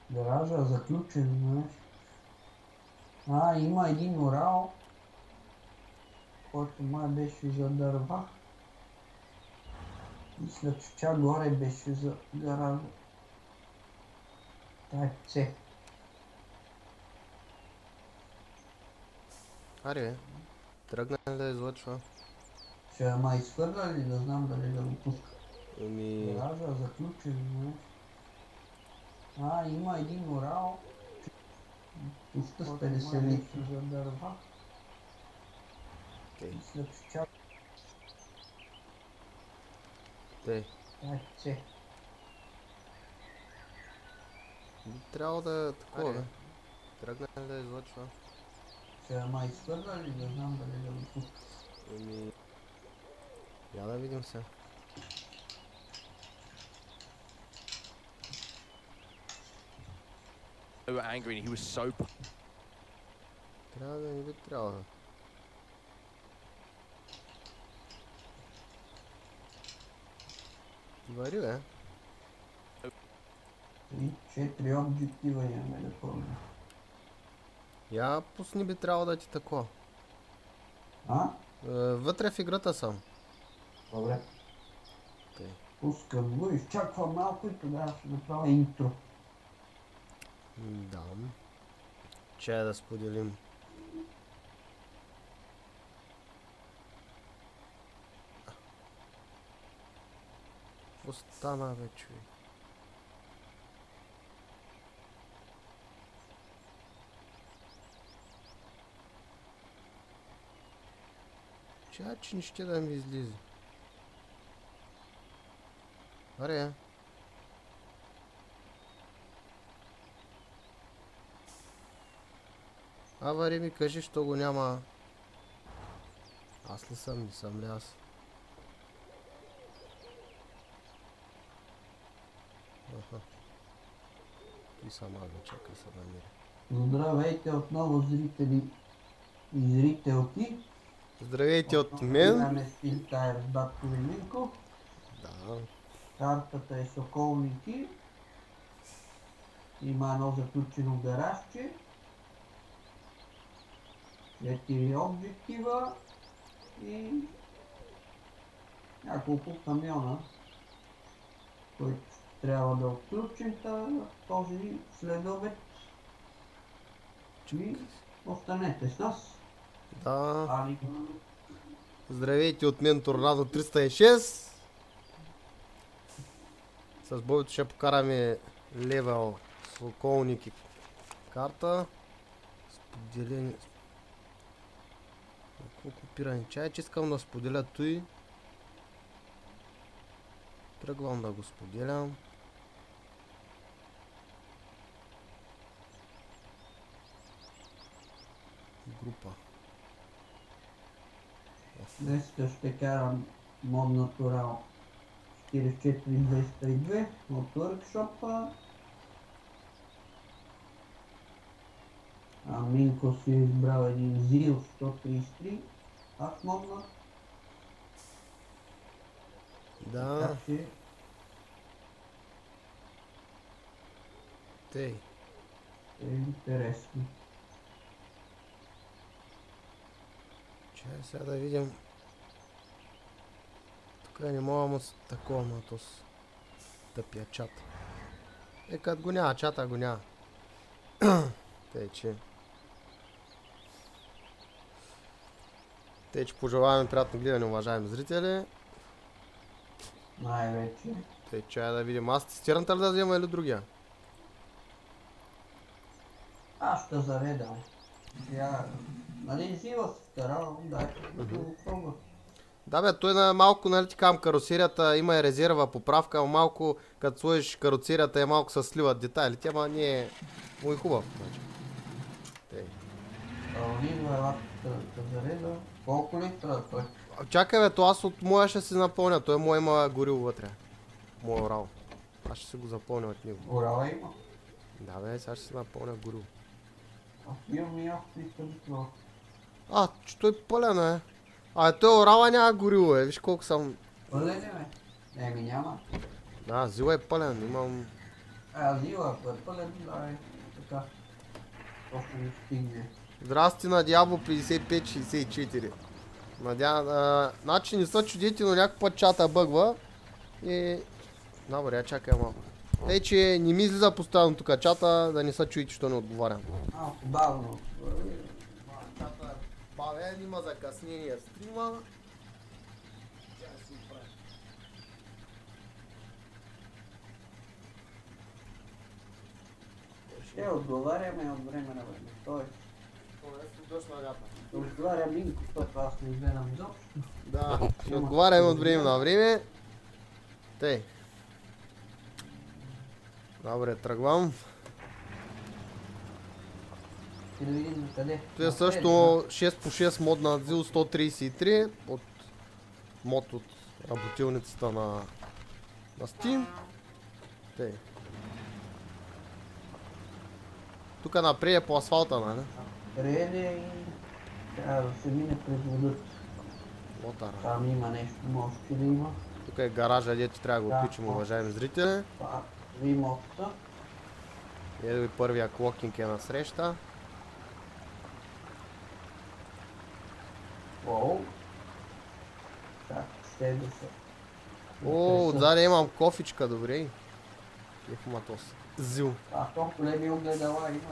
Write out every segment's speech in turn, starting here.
Гаража заключен, знаеш. Има един Урал, който май беше за дърва. Мисля, че чак горе беше за гаража. Тай це. Аре, тръгна ли да излъчва? Ще ма изхвърля ли да знам дали да го пуска? Ами... Гаража заключен, знаеш. Има един Урал. Пуска с 50 литра за дърва. Мисля, че чак... Тей. Тай це. Трябва да е такова, бе. Тръгна ли да излъчва? Ще ма изхвърля ли да знам дали да го пуска? Ами... Я да видим сега. Angry and he was so... Трябва да не би трябва да. Вари, бе. 4 обектива имаме да помня. Я пусни би трябвало да ти такова. Вътре в играта съм. Добре. Тей. Пускам го, изчаквам малко и тогава ще направя интро. Да. Чай да споделим. Остана вече. Чай, че не ще да ми излиза. Аре. Вари ми кажи, що го няма. Аз ли съм? Не съм ли аз? Аха. И сама да чака се намери. Здравейте отново, зрители и зрителки. Здравейте от мен. Имаме Спилтайр с Батко Велинков. Да. Картата е Соколники. Има едно заключено гаражче. 4 обектива и няколко камиона, които трябва да отключим този следобед. И останете с нас. Да. Здравейте от мен, Торнадо 306. С Бойто ще покараме левел с околники карта. Споделение. Колко пирани чай, че искам да споделя той. Тръгвам да го споделям. Група. Днес ще карам мод Natural 44202 от workshop. Минко си е избрал един ZIL 133. Аз модна. Да. Така че... Тей. е интересно. Чай сега да видим. Тук не мога с такова на този тъпия чат. Като го няма чата, го няма. Тъй, че пожелаваме приятно гледане, уважаеми зрители. Най-вече. Тъй, чай да видим. Аз тестирането ли да взема или другия? Аз ще заредам. Нали зила си вкарал, дайте да го пробва. Да бе, той на малко, нали ти кам, каросерията има и резерва, поправка, малко като сложиш кароцерията е малко се сливат детайлите, ама не е му и хубав. Лива зареда. Колко литра той? Чакай бе, то аз от моя ще си напълня, той моя има горил вътре. Моя Урал. Аз ще си го запълня от него. Урала има? Да бе, сега ще си напълня горил. Имам и аз 300 литра. Че той пълен е. Той Урала няма горило виж колко съм... Пълен е бе? Еми няма. Да, Зила е пълен, имам... Зила, ако е пълен, давай, така. Още ми стигне. Здрасти на Дявол 5564. Значи не са чудите, но някой път чата бъгва. И... Добре, я чакай малко. Тъй, че не ми излиза постоянно тук чата, да не са чуете, що не отговарям. Малко бавно. Чата е бавен, има закъснение в стрима. Ще отговаряме от време на време. Тоест, отговаря Минко, защото аз не гледам изобщо. Да, ще отговаряме от време на време. Тъй. Добре, тръгвам. И да видим на къде. Това е също 6 по 6 мод на ZIL 133 от мод от работилницата на Steam. Тъй. Тук напред е по асфалта, нали? Ред е и трябва да се мине през водата. Лотара. Там има нещо, може да има. Тук е гаража, дето трябва да го отключим, уважаеми зрители. Това ви моста. Ето и първия клокинг е на среща. Оу. Так, ще да се. О, отзаде имам кофичка, добре. Кефматос. ZIL. Толкова големи огледала има.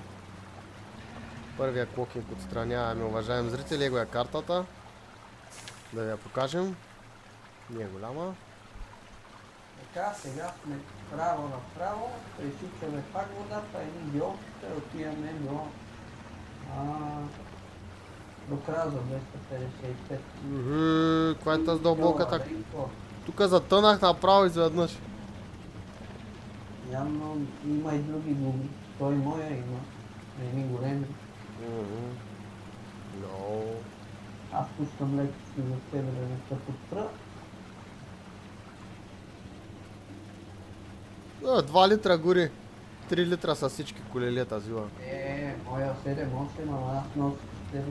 Първия клокинг отстраняваме, уважаеми зрители, его е картата. Да ви я покажем. Не е голяма. Така, сега сме право направо, пресичаме пак водата, едни геолките, отиваме до Краза 255. Каква е тази дълбоката? Тук затънах направо изведнъж. Явно има и други глуби. Той моя има. Едни големи. No. Аз пускам лекички за тебе да не се подпра. 2 литра гори. 3 литра са всички колелета зила. Моя 7-8, ама аз нося 7.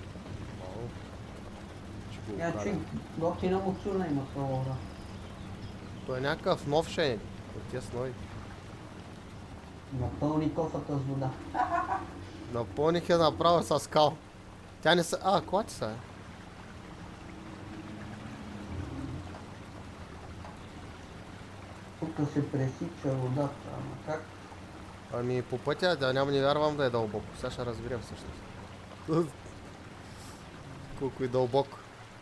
Ячи, готина муцуна има това. Той е някакъв нов шейник. От тия с нови. Напълни кофата с вода. Напълних я направо с скал. Тя не са... кола ти са? Тук се пресича водата, ама как? Ами по пътя, да няма не вярвам да е дълбоко. Сега ще разберем всъщност. Колко е дълбоко.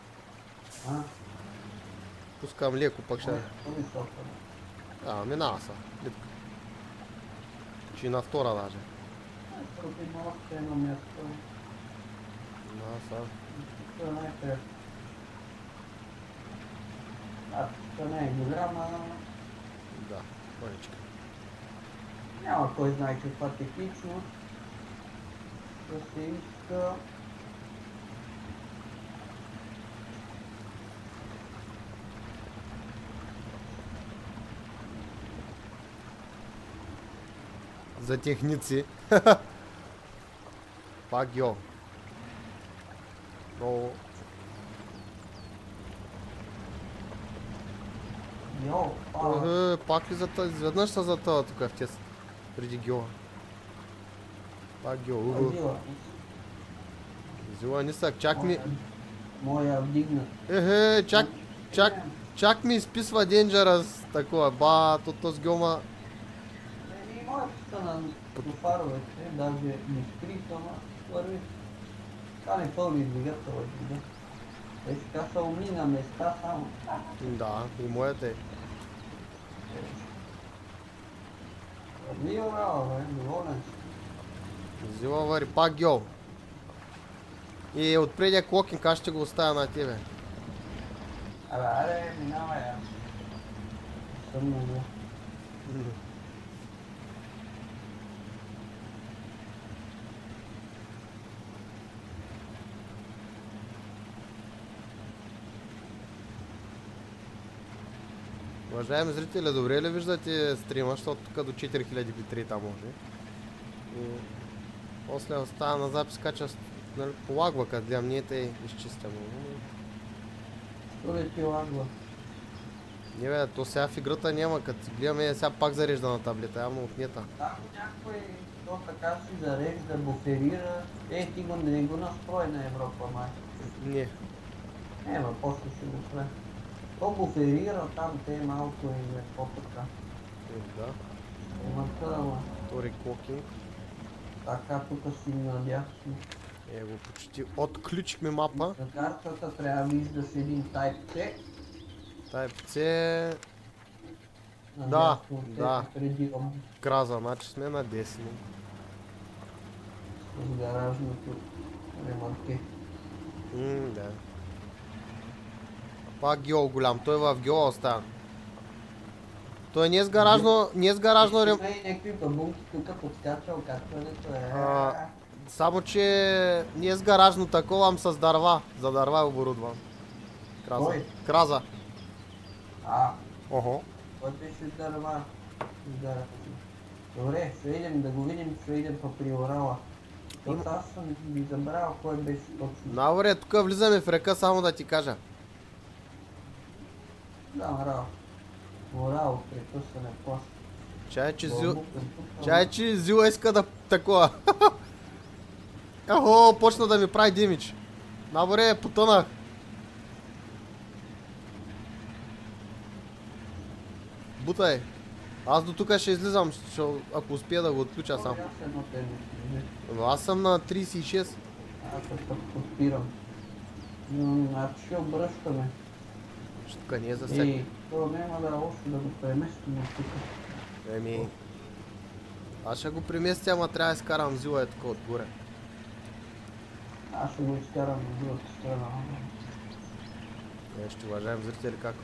Пускам леко, пък ще... минава са. Че и на втора даже. Тук има още едно място. Минава са. Това не е крепко. Това не е голяма. Да, първичка. Няма кой знае каква технично. Да се иска. За техници. Пак йо. Но... Пак ли за тази? Изведнъж са за това тук в тес. Преди гео. Пак гео. Зила нисък, чак ми... Моя вдигнат. Чак ми изписва Dangerous такова. Този геома... И моята стана до фаровете, даже не скрита, ама първи. Това не пълни двигател. Така са умни на места само. Да, и моята е. Доволен си. Зила вари, пак гео. И отпредия клокинг, аз ще го оставя на тебе. Аре, минава я. Съм много. Уважаеми зрители, добре ли виждате стрима, защото тук до 4000 битрита може. И после остава на запис кача, нали, полагва, като гледам, ние те изчистяме. Що ли ти лагва? Не бе, то сега в играта няма, като гледаме сега пак зарежда на таблета, явно отнета. Там някой, то така си зарежда, буферира. Ти го не го настрой на Европа, май. Не. Ема, после ще го спре. То буферира там, те малко и по-така. Да. Имата, ама. То рекокинг. Така, тук си надясно. Го почти отключихме мапа. На картата трябва да виждаш един Type-C. Type-C. Да, преди Краза, значи сме на десни. с гаражното ремарке. Да. Пак геол голям, той в геола остава. Той не е с гаражно рем... Някакви бабунки тук подскачал, какването е. Само че не е с гаражно такова, ам с дърва. За дърва е оборудван. Краза. Кой? Краза. Кой беше дърва? Добре, ще идем да го видим, ще идем по приорала. Защото аз съм ви забрал кой беше точно. Добре, тук влизаме в река, само да ти кажа. Да, морал. Морал, прекъсване, пласт. Чай, че Зила иска да такова. Ехо, почна да ми прави демидж. Добре, потънах. Бутай. Аз до тук ще излизам, ако успея да го отключа сам. Но аз съм на 36. Аз пък подпирам. Значи ще обръщаме. Тук не е за всеки. То няма да е лошо да го преместим от тук. Аз ще го преместя, ама трябва да изкарам Зила е тук отгоре. Аз ще го изкарам от другата страна. Ще уважаем зрители как.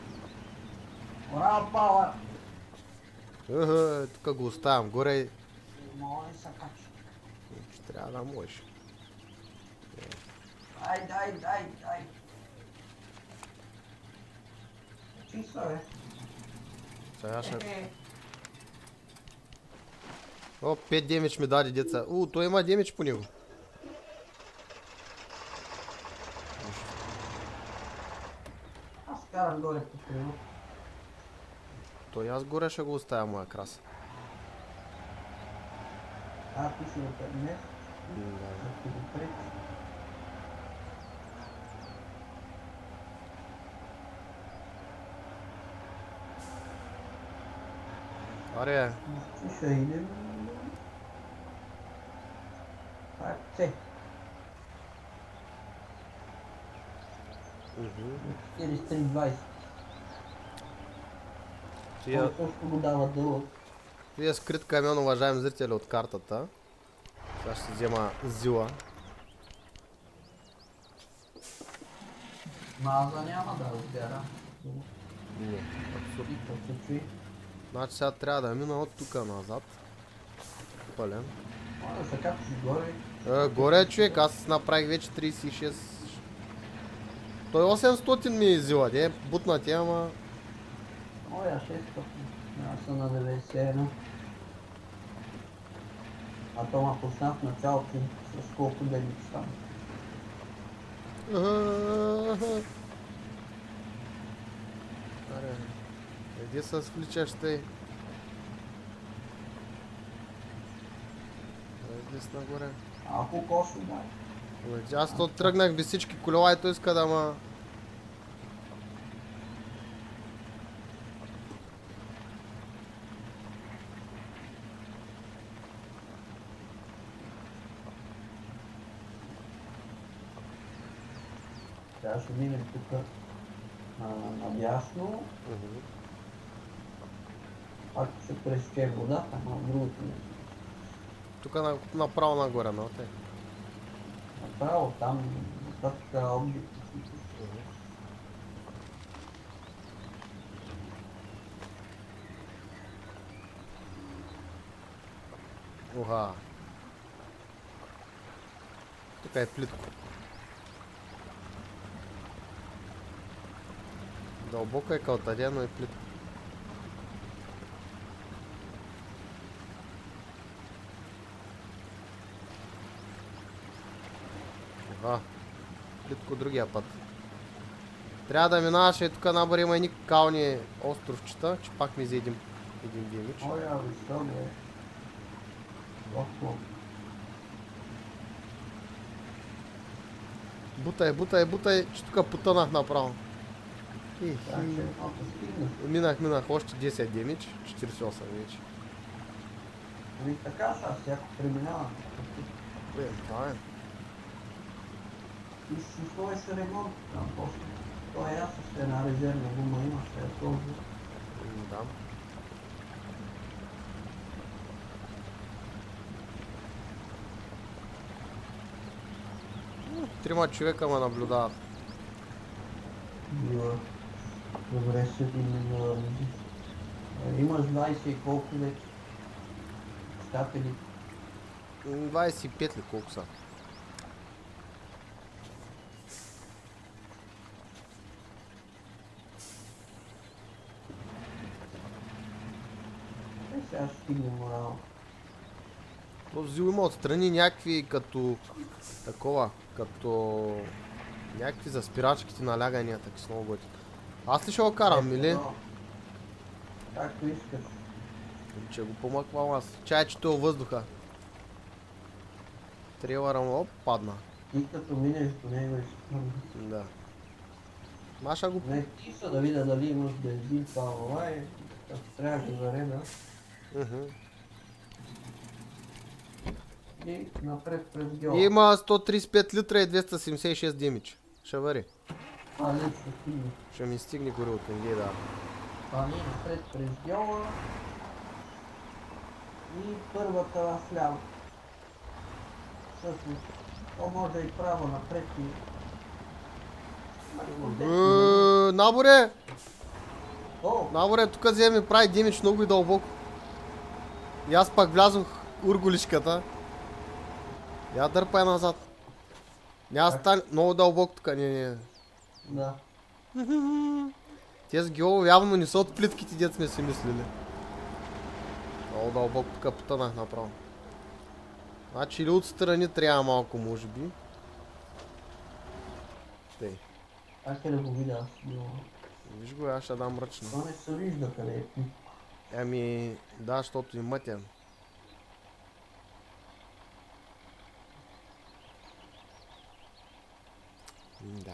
Морал пауър! Тук го оставям горе. Мога ли се качи? Ще трябва да можеш. Дай! Чиса, бе. Сега ще... О, 5 демидж ми даде, деца. Той има демидж по него. Аз карам горе по криво. Той аз горе ще го оставя моя краса. Ти си го премест? Да. Ти го пречи. Аре. Ще идем. Се. 43-20. Тия... Също го дава дълъг. Тия скрит камион, уважаем зрители, от картата. Сега ще взема Зила. Маза няма да разбера. Не, абсурдно. Абсурдно. Значи сега трябва да мина от тук назад. Пълен. Може да се качиш горе. Горе е човек, аз направих вече 36. Той 800 ми е Зила, де, бутна тя, ама... Оя 600. Аз съм на 91. А то ма почна в началото с колко дени стана. Аре, иди се свличаш тъй. Излез нагоре. Ако косо дай. Аз то тръгнах без всички колела и той иска да ма... Сега ще минем тук надясно. Пак ще пресече водата, но другото не. Тук направо нагоре, но те. Направо там, така обжит. Уха. Тук е плитко. Дълбоко е калтария, но е плитко. Уха. Плитко другия път. Трябва да минаваш и тук набър има едни кални островчета, че пак ми взе един демидж. Оля, висок е. Охо. Бутай, че тук потънах направо. Значи, ако стигнеш. Минах още 10 демидж, 48 вече. Ами така са, всяко преминава. Това е. И си сложиш ремонт там после. То е ясно, ще една резервна гума има, ще е сложи. Да. Трима човека ме наблюдават. Бива. Добре, ще ти не наради. Имаш 20 и колко вече? Стапели. 25 ли колко са? Сега ще стигне морал. Този има отстрани някакви като такова, като някакви за спирачките налягания, така с много готини. Аз ли ще го карам, или? Както искаш. Че го помъквам аз. Чай, че това въздуха. Трейлъра му, оп, падна. И като минеш до него и ще Да. Маша го... не ти са да видя дали имаш бензин, това и като трябва да зареда. И напред през геола. Има 135 литра и 276 демидж. Ще вари. Това лично стигне. Ще ми стигне горилото, не да. Това ни напред през геола. И първата вляво. Всъщност, то може и право напред и... Наборе! О! Наборе, тук вземе прави демидж много и дълбоко. И аз пак влязох урголишката. Я дърпай назад. Няма стане много дълбоко тук, не. Да. Тези геоло явно не са от плитките, дет сме си мислили. Много дълбоко тук потънах направо. Значи или отстрани трябва малко, може би. Тей. Как е да го видя аз? Виж го, аз ще дам ръчно. Това не се вижда къде е ти. Ами, да, защото и мътя. Да.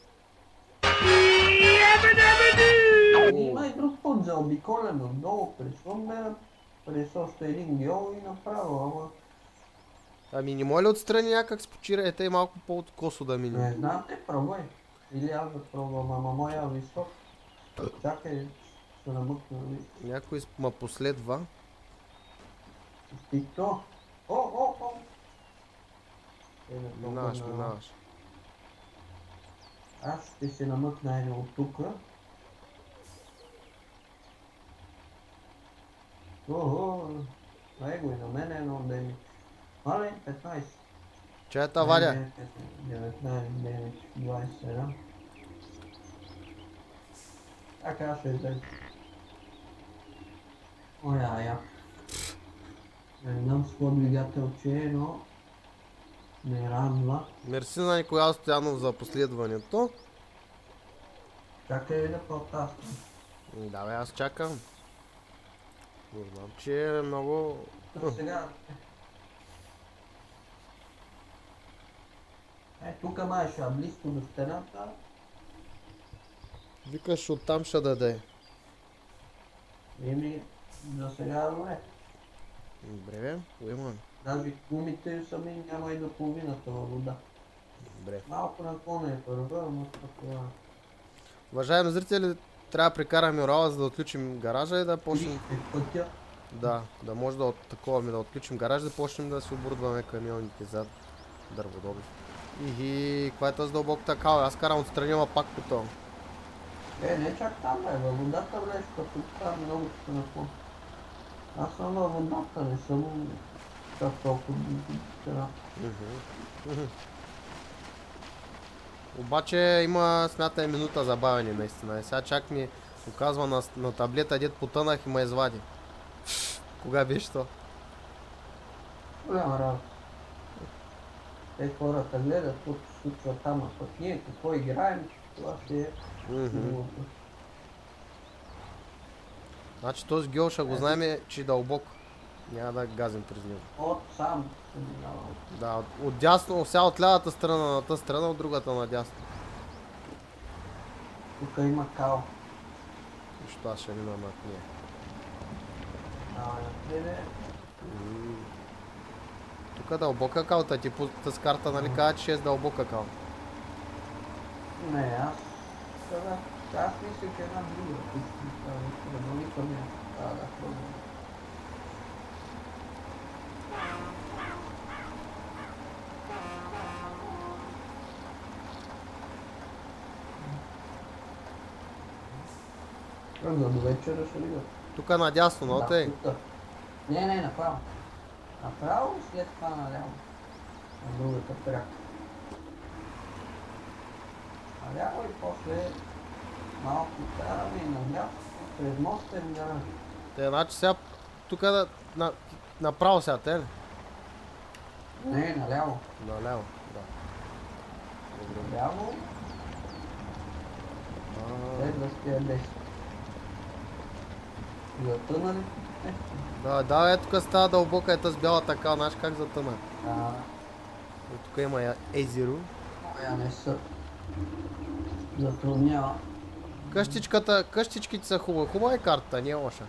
Има и друг път за обиколен отдолу през Ломбера, през още един геол и направо, ама... Ами не моля отстрани някак спочира, ете и малко по-откосо да мине. Не знам, те пробвай. Или аз да пробвам, ама моя висок. Чакай, ще намъкна. Някой ма последва. И то. О! Минаваш. Аз ще се намъкна едно от тука. Ай го и на мен едно деми. Мале, 15. Чаята валя. 19, 9, 21. Така ще излезе. Я. Не знам с какво двигател че е, но не радва. Мерси на Никола Стоянов за последването. Чакай да протаскам. Да бе, аз чакам. Не знам, че е много... Сега... Тук май ще близко до стената. Викаш оттам ще даде. Еми, за сега добре. Добре бе, поемаме. Даже гумите сами няма и до половината във вода. Добре. Малко наклона е първа, но това... Уважаеми зрители, трябва да прекараме Урала, за да отключим гаража и да почнем... пътя. Да може да таковаме, да отключим гаража, да почнем да си оборудваме камионите за дърводобив. Каква е тази дълбоката кала? Аз карам отстрани, ама пак по това. Не чак там бе, във водата влез, като там много ще наклон. Аз съм във водата, не съм чак толкова вчера. Обаче има, смятай, минута забавяне наистина. И сега чак ми показва на таблета, дет потънах и ме извади. Кога беше то? Голяма работа. Те хората гледат, какво се случва там, а пък ние какво играем, Това ще е хубавото. Значи този гьол ще го знаем, че е дълбок. Няма да газим през него. От сам се минава. Да, от дясно, сега от лявата страна на тази страна, от другата надясно. Тук има кал. Защо аз ще минам над нея? Давай напред. Тук е дълбока калта, ти по тази карта, нали каза, че е с дълбока кал. Не, аз мисля, че една друга. Да не пъмня. Да, пробвам. До вечера ще видя. Тук е надясно, но тъй. Не, направо. Направо и след това наляво. На другата пряка. Наляво и после малко караме и наляво. Пред моста и гараж. Те, значи сега тук да направо сега, те ли? Не, наляво. Наляво, да. Наляво. Следващия 10. Затънали? Да, ето тук става дълбока, ето с бялата кал, знаеш как затъна. Тук има езеро. Я не са. Затруднява. Къщичките са хубави. Хубава е картата, не е лоша.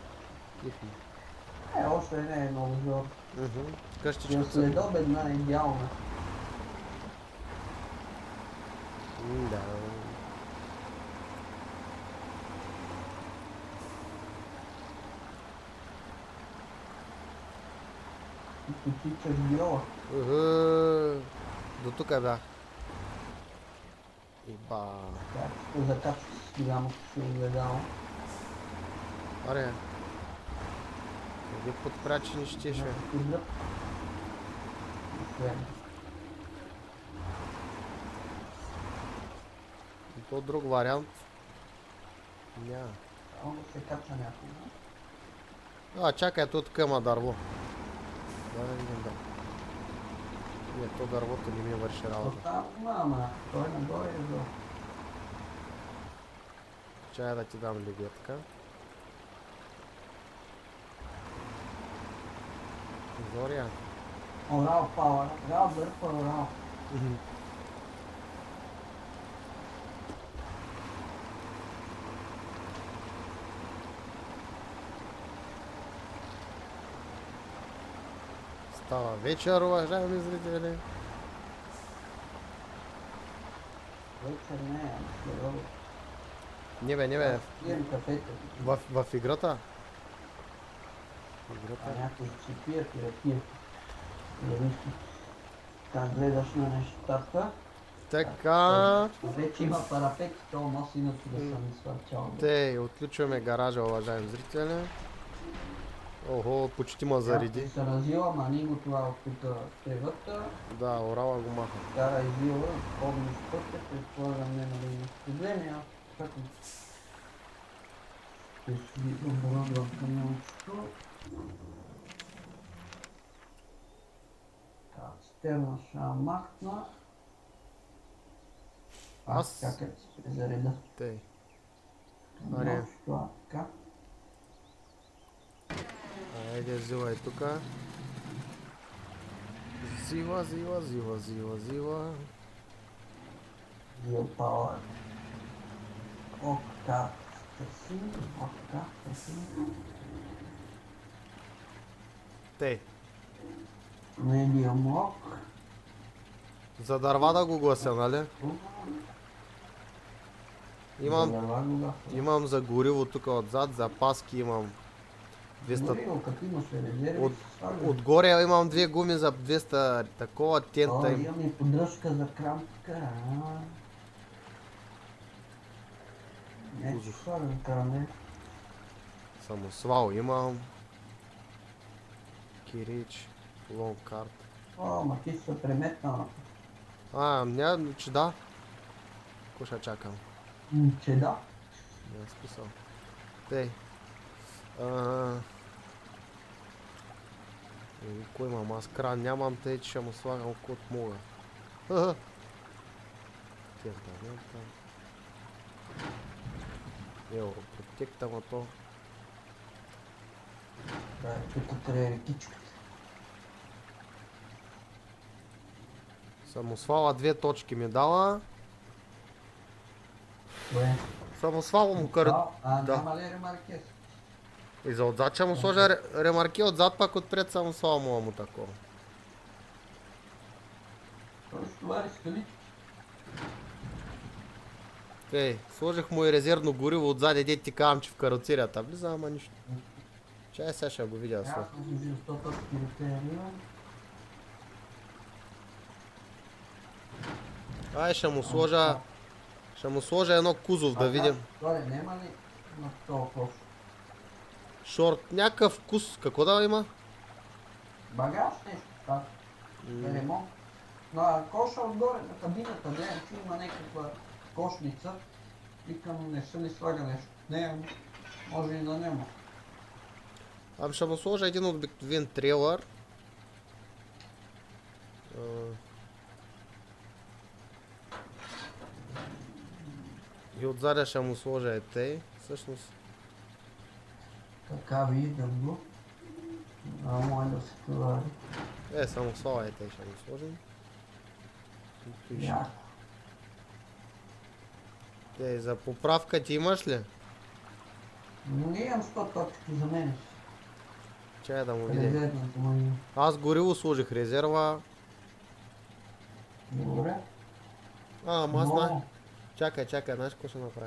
Още не е много зор. Къщичките са... Следобедна е идеална. Да. И потичаш гьола. До тук бях. Иба. Как ще закачва с голямото си огледало. Аре. Къде подпря, че не щеше? И то друг вариант. Няма. Само да се кача някога. Чакай, тук има дърво. Да. Не, то дървото не ми върши работа. Там има, той нагоре е зор. Чай да ти дам лебедка. Зоря. Орал пауър. Орал дърпа орал. Става вечер, уважаеми зрители. Вечер не е, следобед. Не бе. Пием кафето. В играта? Някои си пият и ракия. Зависи как гледаш на нещата. Така. Вече има парапет, то масиното да съм свърчал. Те, отключваме гаража, уважаеми зрители. Охо, почти ма зареди. Се развила, ма ни го това от тревата. Да, орала го маха. Кара извила, помниш пътя, предполагам не да има проблеми, аз така ще си оборудвам камиончето. Стерна ще махна. Аз чакай да се презареда. Тей. Аре. Това така. Айде, взивай тука. Зива. Зил пауър. Окта. Тей. Медиум ок. За дърва да го глася, нали? Имам за гориво тук отзад, запаски имам 200... Отгоре имам 2 гуми за 200 такова тента. Имам и поддръжка за крампка. Не, не. Самосвал имам. Кирич, лонг карт. Ма ти се преметнала. Няма, че да. Ко ще чакам? Че да. Няма смисъл. Тей. Кой имам? Аз кран нямам, тъй че ще му слагам код мога. Европротект, ама то... Да, тук трябва рекичката. Самосвала 2 точки ми дала. Кое? Самосвала му кара... А, Да. няма ли ремаркес? И за отзад ще му сложа ремарке, отзад пак отпред самосвала му такова. Той ще товари скалички. Ей, сложих му и резервно гориво отзад, де ти казвам, че в кароцерията влиза, ама нищо. Чай сега ще го видя. Аз съм служил 100 точки репериран. Ай, ще му сложа едно кузов да видим. Торе, няма ли на това кош? Шорт, някакъв вкус, какво да има? Багаж нещо, так. Ремонт. На коша отгоре, на кабината, гледам, че има някаква кошница. Викам, не се ли слага нещо? Не, може и да няма. Ами ще му сложа един обикновен трейлър. И отзаде ще му сложа етей, всъщност. Така виждам го. Може да се товари. Само слава етей ще му сложим. Яко. За поправка ти имаш ли? Не имам 100 точки за мен. Чай да му видим. Резервното му има. Аз гориво сложих резерва. Добре. Ама аз знам. Чакай, знаеш какво ще направя?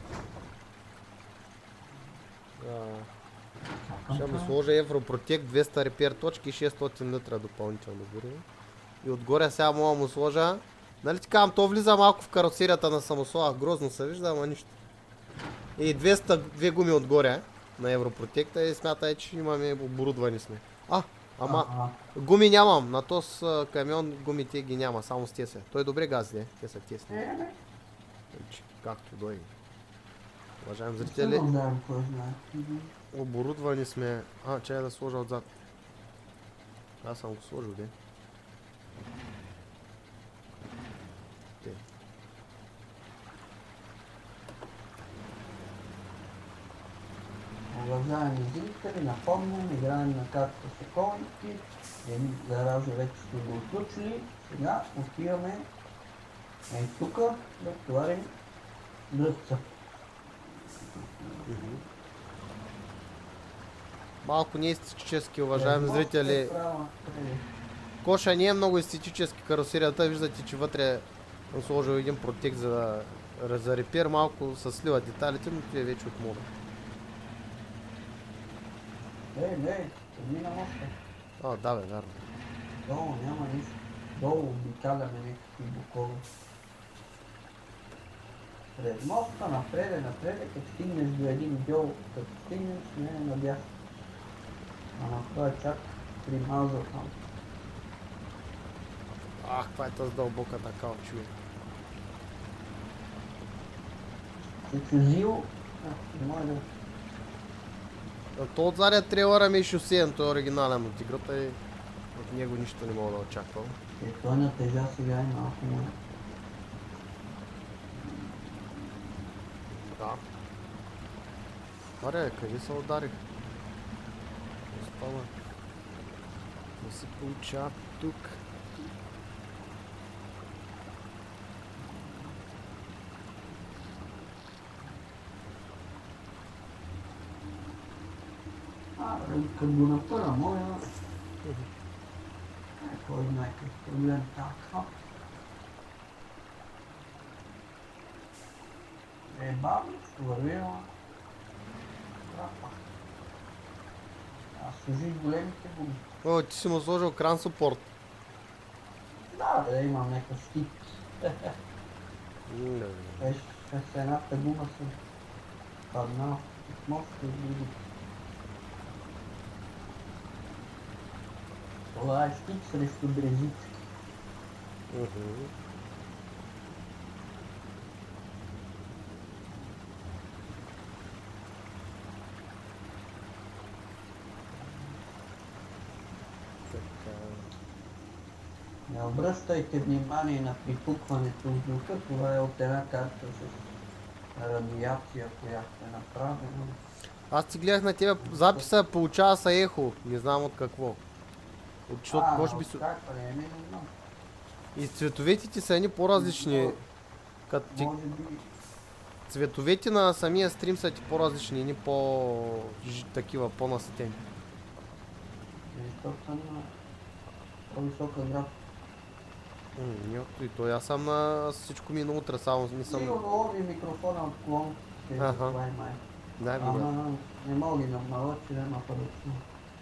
Ще му сложа Европротект 200 репер точки и 600 литра допълнително гориво. И отгоре сега мога му сложа. Нали ти казвам, то влиза малко в кароцерията на самосвала. Грозно се вижда, ама нищо. И 202 гуми отгоре на Европротекта и смятай, че имаме оборудвани сме. Ама гуми нямам. На този камион гумите ги няма, само с тесе. Той добре гази, те са тесни. Както дойде. Уважаем зрители, оборудвани сме. Чай да сложа отзад. Аз съм го сложил, де. Уважаеми зрители, напомням, играем на карта Соколники. За раза вече сме го отключили. Сега отиваме тук да товарим дръвца. Малко не е естетически, уважаеми зрители. Коша не е много естетически каросерията. Виждате, че вътре съм сложил един протект за репер. Малко се сливат деталите, но това е вече от мода. Седни на моста. Да бе, вярно. Долу няма нищо. Долу обикаляме някакви бокове. Пред моста напред, като стигнеш до един гьол, като стигнеш, не е надясно. Ама това е чак примазал там. Каква е тази дълбоката калчуя. Чужил, може да... То отзаде трейлъра ми е шосеен, той е оригинален от играта и от него нищо не мога да очаквам. Той на тежа сега е малко му. Да. Аре, къде се ударих? Остава. Не се получава тук. Като го напъра, моя... Кой знае какъв проблем така. Бавно, ще вървила. Аз служи големите гуми. Ти си му сложил кран супорт. Да, имам някакъв стик. С едната гума съм паднал от моста и другото. Това е стик срещу брезици. Не обръщайте внимание на припукването в духа, това е от една карта с радиация, която е направена. Аз ти гледах на тебе записа, получава се ехо. Не знам от какво. Защото може би... Как, не знам. И цветовете ти са едни по-различни. Може би... Цветовете на самия стрим са ти по-различни, едни такива, по-наситени. Защото съм на по-висока графика. И то аз съм на всичко ми на утре, само не съм... Сигурно ови микрофона от клон. Да, ама не мога ги намалят, че няма по-ръчно.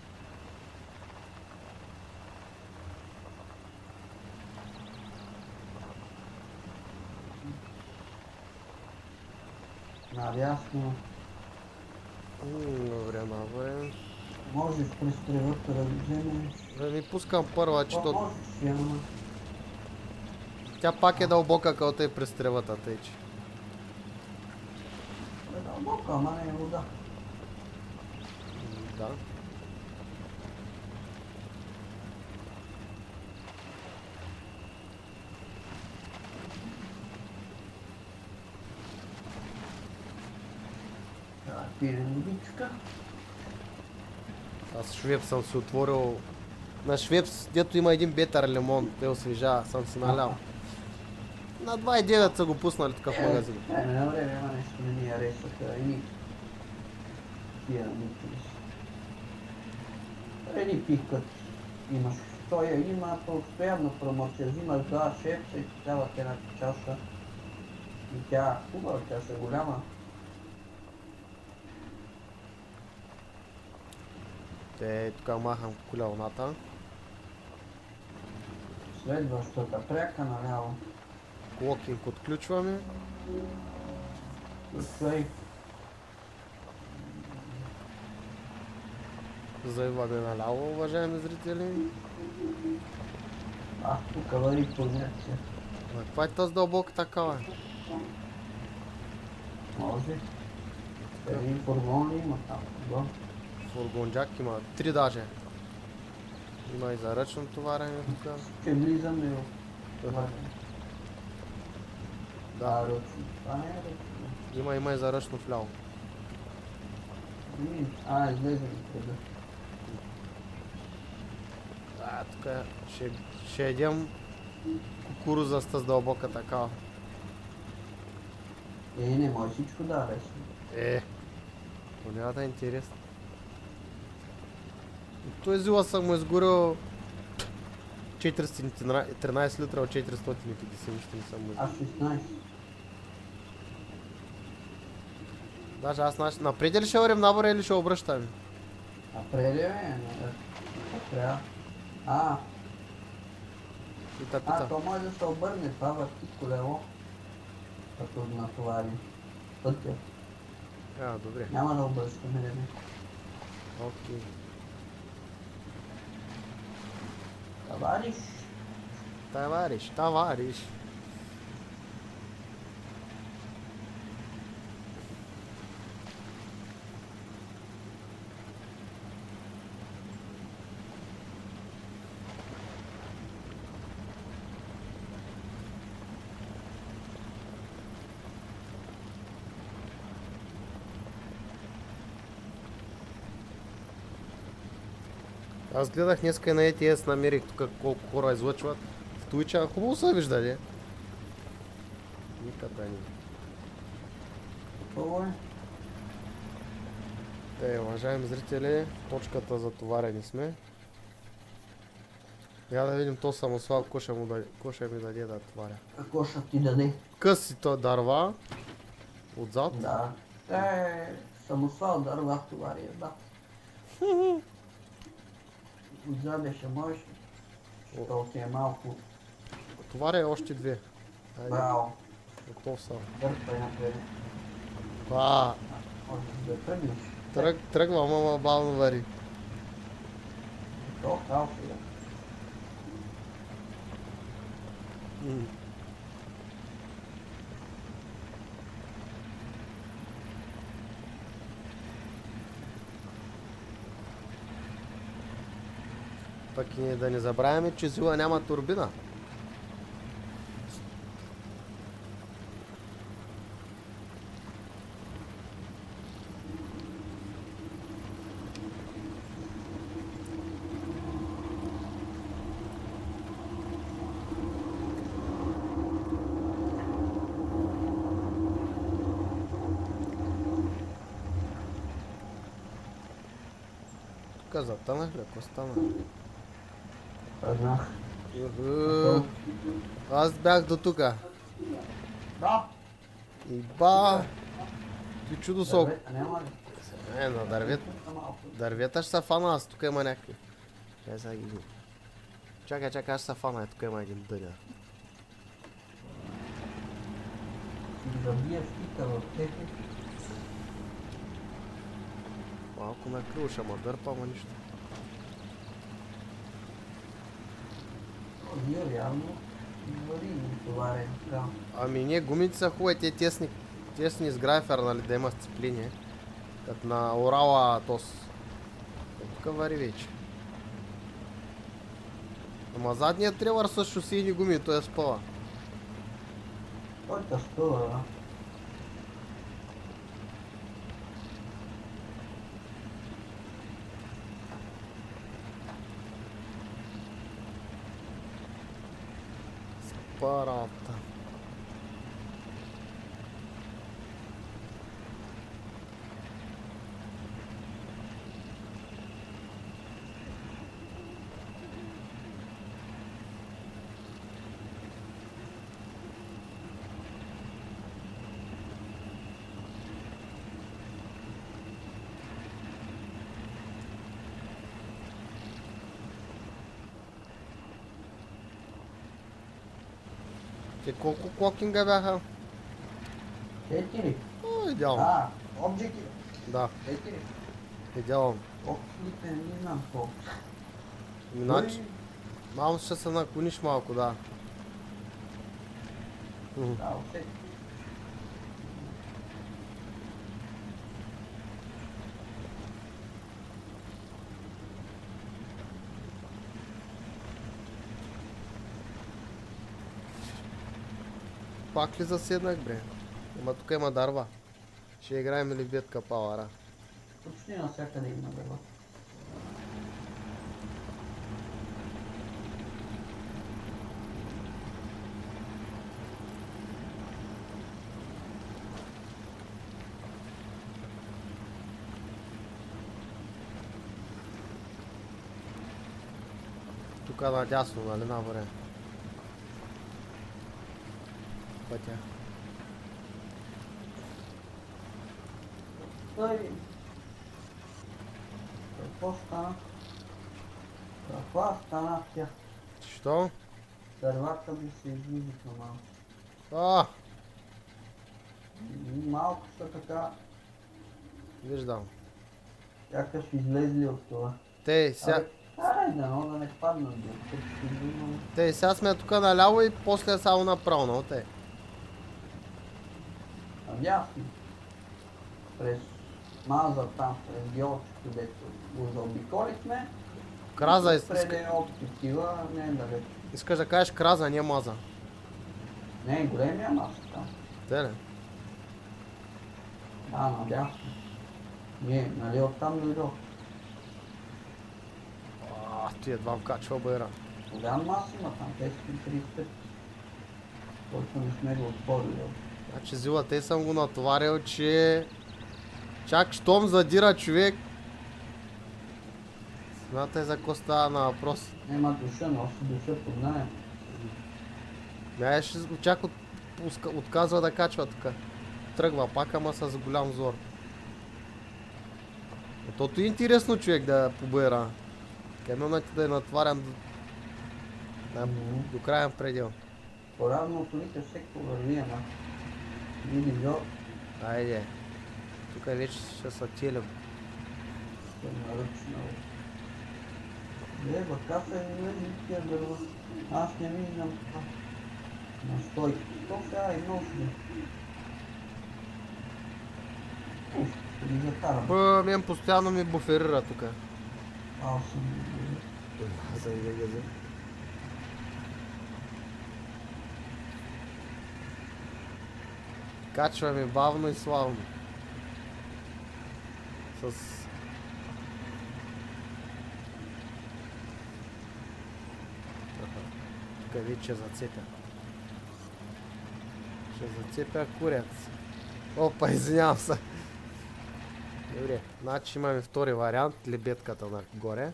Надясно. Добре. Можеш през тревата да вземеш. Да ми пускам първа, че то... Можеш, ама. Тя пак е дълбока, като е през тревата, тъй че. Е дълбока, ама не е вода. Да. Пирен водичка. Аз Швепс съм си отворил... На Швепс, дето има един бетър лимон, те освежава, съм си налял. На 2,9 са го пуснали тук в магазин. На време има нещо не ми харесаха и тия митис. Преди пикът имаш. Той има постоянно промоция. Взимаш 2 шепса и ти дават една чаша. И тя хубава, тя са голяма. Те тук махам колелната. Следващата пряка наляво. Локинг отключваме. Включвай. Заиваме наляво, уважаеми зрители. Тук вари по инерция. Каква е тази дълбока такава? Може. Един фургон ли има там? Да. Фургонджак има 3 даже. Има и за ръчно товарене тук. Ще влизаме в това. Да, Ръчно. Това не е ръчно. има и за ръчно вляво. Излезе ми преда. Тук ще едем кукуруза с дълбока такава. Не може всичко да аресне. Няма да е интересно. Той зила съм му изгорил 413 литра от 450, нищо не съм му изгорил. 16. Даже аз напред ли ще вървим набора или ще обръщаме? Напред не трябва. То може да се обърне това върти колело, като натовари пътя. Добре. Няма да обръщаме, не. Окей. Товарищ. Аз гледах днеска и на ETS, намерих тук колко хора излъчват. В Twitch, хубаво се вижда, ли? Никъде не. Хубаво е. Уважаеми зрители, точката за товарени сме. Я да видим то Самослав, ко ще ми даде да товаря. Какво ще ти даде? Къси то дърва. Отзад. Да. Самослав дърва товария, да. Отзаде ще можеш. То ти е малко. Товаря още 2. Браво. Готов съм. Дърпай напред. Можеш да тръгнеш. Тръгвам, ама бавно вари. То, хал сега. Пък и да не забравяме, че Зила няма турбина. Тука затънах ли? Какво стана? Знах. Аз бях до тука. Да. И ба! Ти чудо сок. Дървета няма ли? На дървета ще се фана, аз тук има някакви. Чакай сега ги... Чакай, аз ще се фана, тук има един дъня. Да бия скита в техи. Малко ме крилша, ма дърпа, ама нищо. Вие реално вари товарен там. Ами не, гумите са хубави, те тесни с грайфер, нали, да има сцепление. Като на Урала тос. Тук вари вече. Ама задният тревър с шосейни гуми, той е спъва. Който спъва, да. Парата. Те колко клокинга бяха? 4. О, идеално. Обджеки. Да, 4. идеално. Обджеките не знам колко. Иначе, малко ще се наклониш малко, да. Да, усети. Пак ли заседнах, бре? Ама тук има дърва. Ще играем ли битка пауъра? Почти навсякъде има дърва. Тук надясно, нали, нагоре? Пътя. Той... Какво стана? Каква стана тя? Що? Дървата ми се измизиха малко. Малко са така, Виждам. сякаш излезли от това. Те, сега... Дано да не паднат. Те, сега сме тук наляво и после само направо, но те. Надясно. През маза там, през геочето, дето го заобиколихме. Краза Преде от такива, не е далеч. Искаш да кажеш краза, не маза. Не, големия маса там. Те ли? Да, надясно. Не, нали оттам дойдох. Ти едва вкачва бъра. Голям маса има там, 530. Който не сме го отворили. Значи Зила, те съм го натоварил, че... Чак щом задира човек... Смятай за какво става на въпрос. Нема душа, носи душа под наем. Мяеш чак отказва да качва тук. Тръгва пак, ама с голям зор. Тото е интересно човек да побера. Камионът да е натварян до краен предел. По-равно от улите всеки върви, ама. Види зор. Айде. Тук вече ще са телем. Ще наръчна. Каса и влезли тия дърва. Аз не виждам това. На стойки. То сега и носи. Ще ги закарам. Мен постоянно ми буферира тук. Аз съм. Качваме бавно и славно. С... Тук вече зацепя. Ще зацепя курец. Опа, извинявам се. Добре, значи имаме втори вариант, лебедката нагоре.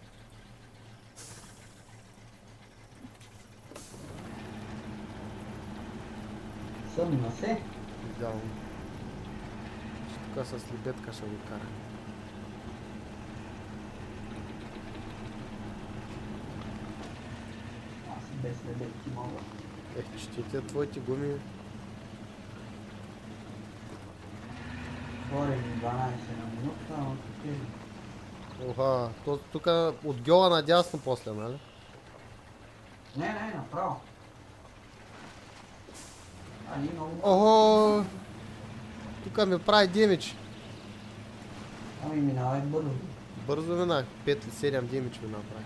Съмна се. Идеално. Тук с лебедка ще го кара. Аз без лебедки мога. Ще те твоите гуми. Говорим 12 на минута, но такива. Оха, тук от гьола надясно после, нали? Не, направо. Али много... Охо! Тук ми прави демидж. Ами минавай бързо. Бързо минах, 5 или 7 демидж ми направи.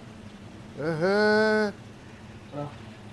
Ехе! Прав.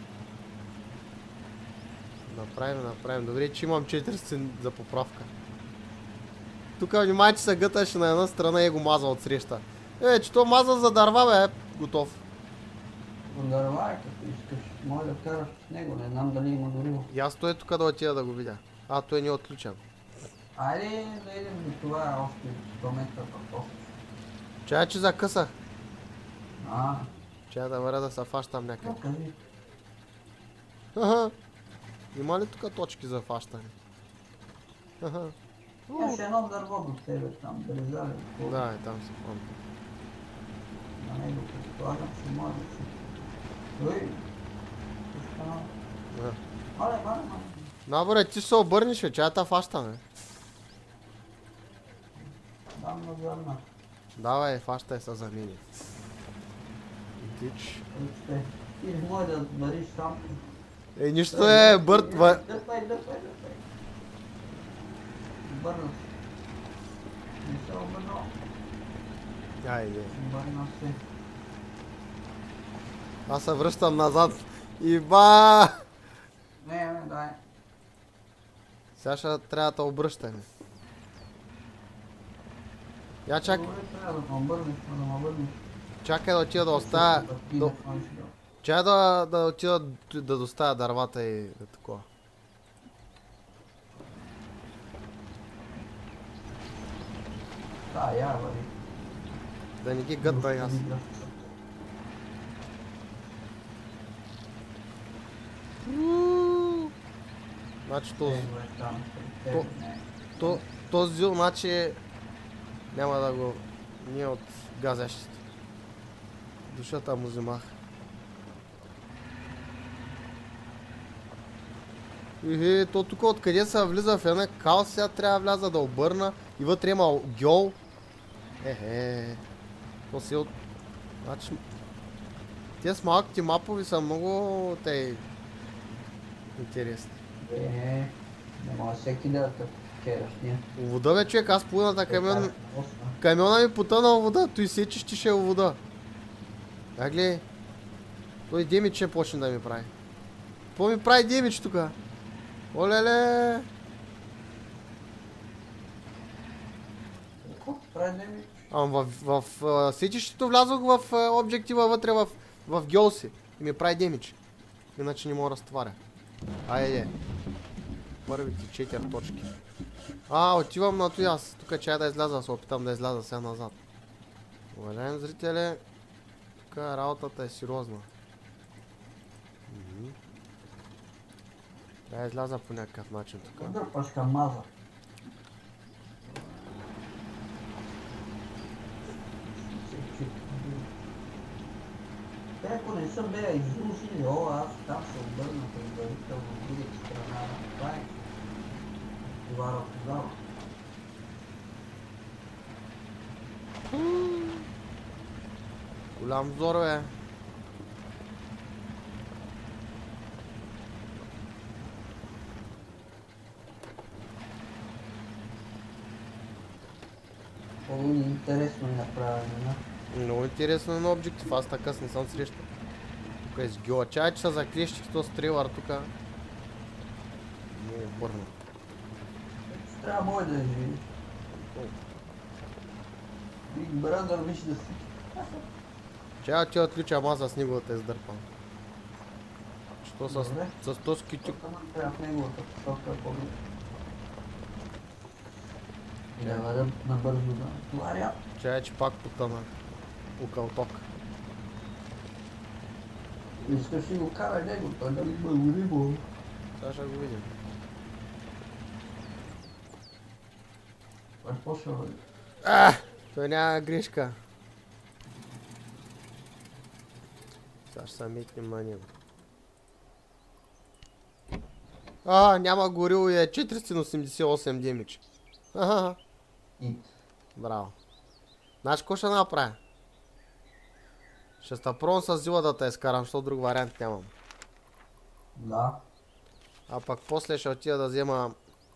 Направим. Добре, че имам 400 за поправка. Тук внимай, че се гъташе на една страна и го маза от среща. Че то маза за дърва, бе, готов. Дърва е като искаш. Може да караш с него, не знам дали има гориво. И аз той тук да отида да го видя. Той не е отключен. Айде да идем до това още 100 метра по-то. Чая, че закъсах. А, Чая да въря да се фащам някъде. то кажи. Аха. Има ли тук точки за фащане? Аха. Имаше едно дърво до тебе там, брезален. Да, там се помня. На него предполагам, че може да си. Ой, останал. Да. Мале. Наборе, ти ще се обърнеш, бе, чая та фащаме. Дам на зърна. Давай, фащай се за мене. Тич. Ти може да бариш сам. Нищо е, Бърт, Дърпай. Бърна се. Не се обърнал. Айде. Бърна се. Аз се връщам назад. Иба! Не, дай. Сега ще трябва да обръщаме. Я чакай. Добре, трябва да ме обърнеш, Чакай да отида да оставя. Чакай да отида да доставя дървата и такова. Да, я вари. Да не ги гътна и аз. Значи този зил, значи няма да го... Ние от газящите. Душата му взимах. То тук откъде се влиза в една кал, сега трябва да вляза да обърна и вътре има гьол. То си от... Значи... Те с малките мапови са много тъй... интересни. Не може всеки да кераш, ние. Вода, бе, човек, аз половината камиона ми потъна в вода, той сечеш ти ще е в вода. Гледай. Той демидж ще почне да ми прави. Какво ми прави демидж тука? Олеле! Какво прави демидж? В сечището влязох в обжектива вътре в гьол си и ми прави демидж. Иначе не мога да разтваря. Айде. Първите 4 точки. Отивам на той аз. Тук чая да изляза, да се опитам да изляза сега назад. Уважаеми зрители, тук работата е сериозна. Да изляза по някакъв начин тук. Дърпаш към маза. Ако не съм бе изрусили, аз там се обърна предварително от другата страна на това е. Това разпознава. Голям взор, бе. Много интересно е направено, Много интересно на обжектив, аз така не съм срещал. Тук е с гьола. Чай, че са заклещи в този стрелър тука. Много бърна. Трябва мой да живи. Big Brother, виж да си. Чай, че отключа маза с неговата издърпан. Що с този китюк? Трябва в неговата посока по-добре. И да вървам набързо да отваря. Чай, че пак потъна. Окълток. Искаш си го карай него, той да ми бъде рибо. Сега ще го видим. Това е по-шо. Той няма грешка. Сега ще се митнем на него. Няма горило и е 488 демидж. Ит. Браво. Знаеш какво ще направя? Ще стъпробвам с зила да те изкарам, защото друг вариант нямам. Да. А пък после ще отида да взема...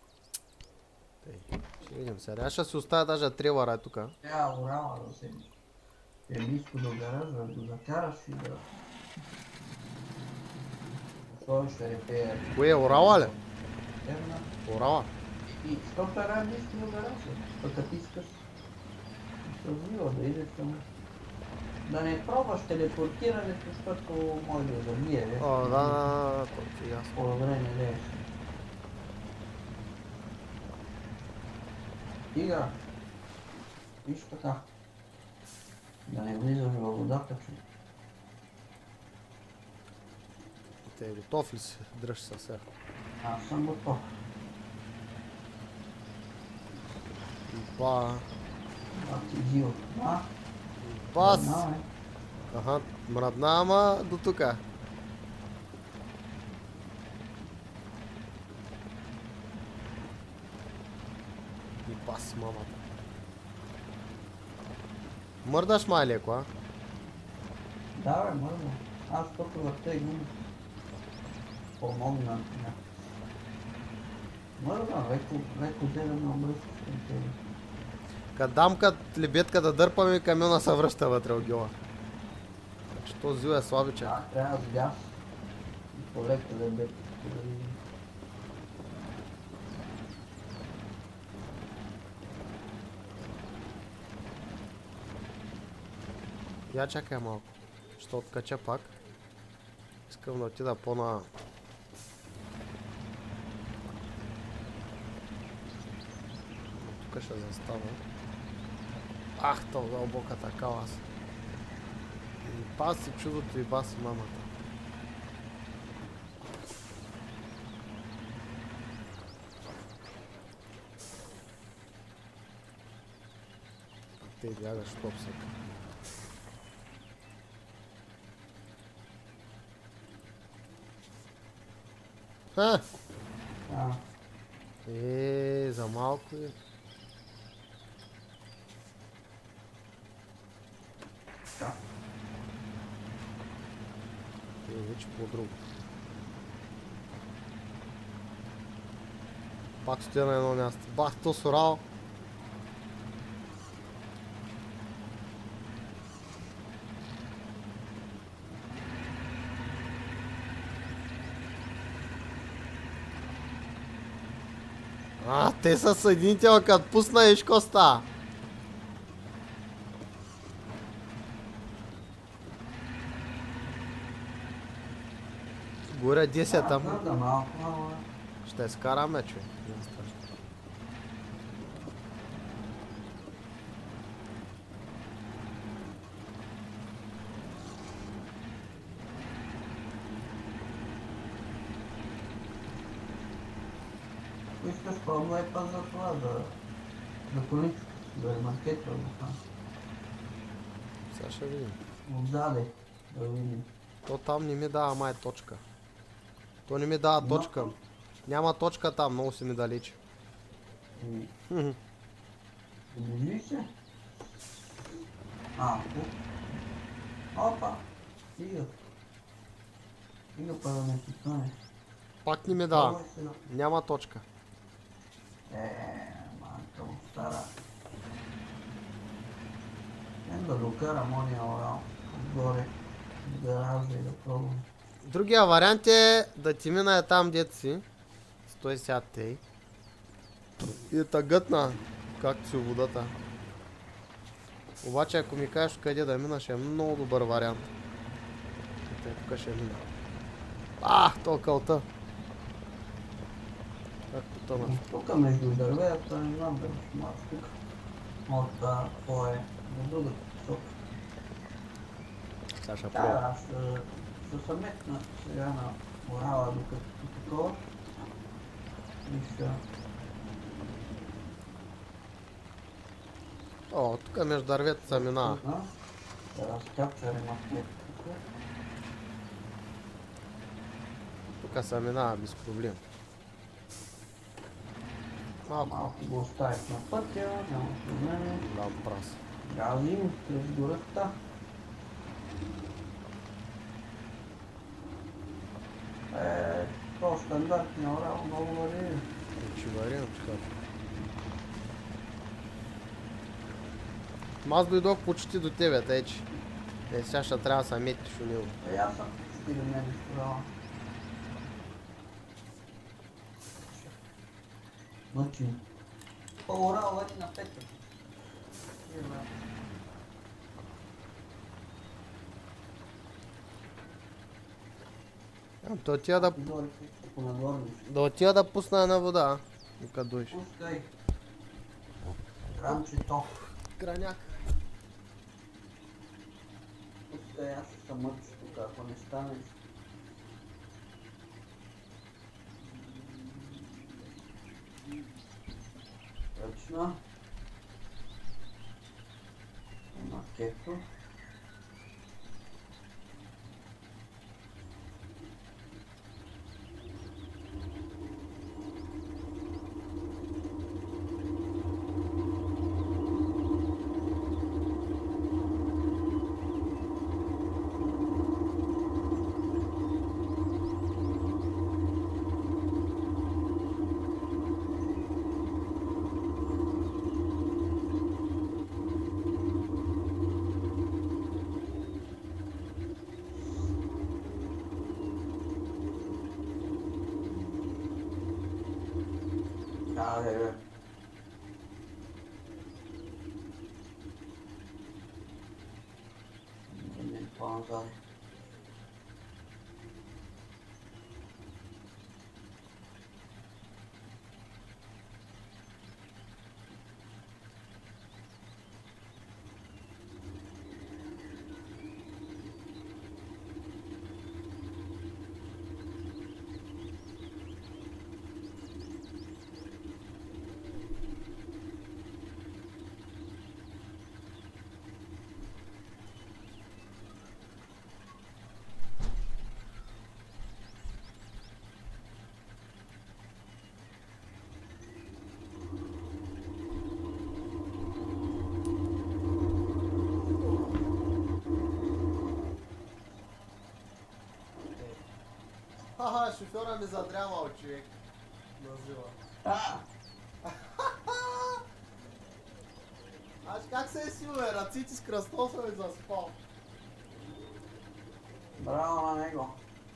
Ще видим сега. Аз ще си оставя даже трейлъра тука. Трябва Урала да се е близко до гаража, да го закараш и да... Той ще репее. Кое е, Урала ли? Ерна. Урала? И що пера близко до гаража? Пък като искаш се развива да идеш там. Да не пробваш телепортирането, защото може да забие. О, да, това е ясно. По-добре не лееш. Стига. Виж така. Да не влизаш във водата, че. Те готов ли си? Дръж се сега. Аз съм готов. Ба. Ти жил. Бас. Знаме. Аха, мръдна, ама до тука. И бас, мамата. Мърдаш май леко, а? Да, бе, мърда. Аз тук вътегна. Помогна. Мърда, леко де да ме обръщаш към тебе. Кът дам лебедка да дърпаме и камиона се връща вътре от гила. Так че този зил е слабичък. Да, трябва с газ. И по-леко да бе. Я чакай малко. Ще откача пак. Искам да отида по-на... Тук ще застава. Ах, то дълбоката калас. И баси чудото и баси мамата. Те бягаш топсък. За малко и... Вече по-друго. Пак стоя на едно място. Бах, то сурал. Те са съединител, като пусна еш коста. Горе 10 там. Ще скараме, че. Искаш пробвай път за това, за количката, да е маркетва го там. Сега ще видим. Отзаде, да видим. То там не ми дава май точка. То не ми дава точка. Няма точка там, много си ми далече. Вижи се. Тук. Опа. Стига. Стига па да не ти стане. Пак не ми дава. Няма точка. Манка му стара. Да докарам ония орал отгоре. В гаража и да пробвам. Другия вариант е да ти мина е там дето си. 160 тей. И да гътна както си водата. Обаче ако ми кажеш къде да мина, ще е много добър вариант. Тук ще мина. То кълта. Как тук? тънък. Тук между дървета не знам дали ще маш тук. От това е на другата посока. Сега ще Да, пробвам. аз ще се метна сега на Урала докато такова. И ще... О, тук между дървета се минава. Да разкапчарим аптека. Тук се минава без проблем. Малко го оставих на пътя, няма проблеми. Да, прас. Газим през гората. То стандартния Урал много варира. Че вариант, така. Аз дойдох почти до тебе, тъй че. Сега ще трябва да се метиш у него. Аз съм 4 дневни в Урала. Значи, по Урал вари на петък. Да отида да... Понадвориш. Да отида да пусна една вода. Докато дойш. Пускай. Рамчето. Краняк. Пускай, аз ще се мъча тук, ако не станеш. Точно. Макето. Абе. Не по-назад. Ха-ха, шофьора ми задрямал, човек. Назива. Аж как се е сил, бе? Ръците с кръстоса ми заспал. Браво на него.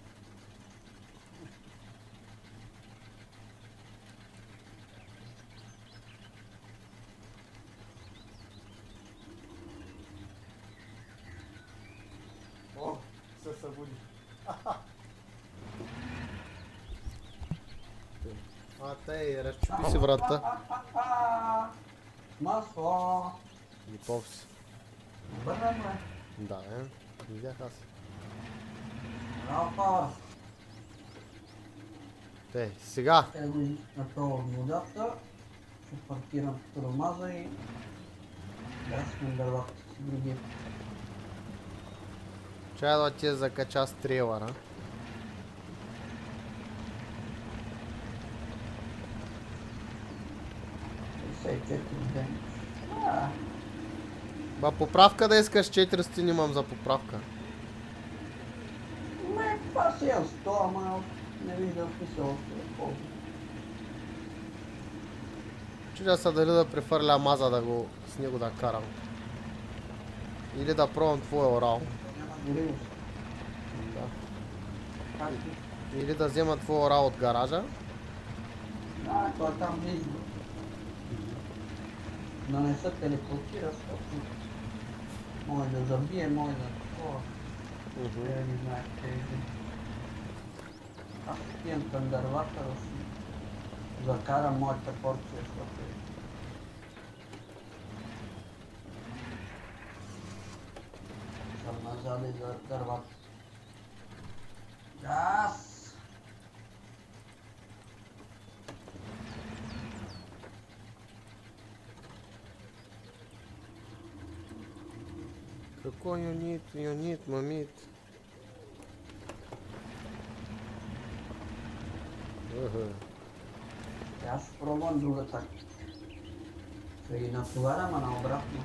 О, се събуди. А, тъй, разчупи си врата. Масло. Липов си. Бърна, бе. Да, видях аз. Браво, Павър. Тъй, сега. Ето го на това водата. Ще паркирам тормоза и гаснем дървата с други. Чай да ти закача с трейлъра. 54 дни. Ба, поправка да искаш 400, имам за поправка. Това си е 100, ама не виждам смисъл още да ползвам. Чудя се дали да префърля маза да го с него да карам. Или да пробвам твоя Урал. Няма горивост. Да. Как ти? Или да взема твоя Урал от гаража. Да, той е там близо. Да не се телепортира, защото може да забие, може да такова. Те не знаят тези. Аз отивам към дървата да си закарам моята порция, защото съм назад и за дървата. Газ! Какой юнит, мамит. Аз ще пробвам другата. Ще ги натоварям, а наобратно.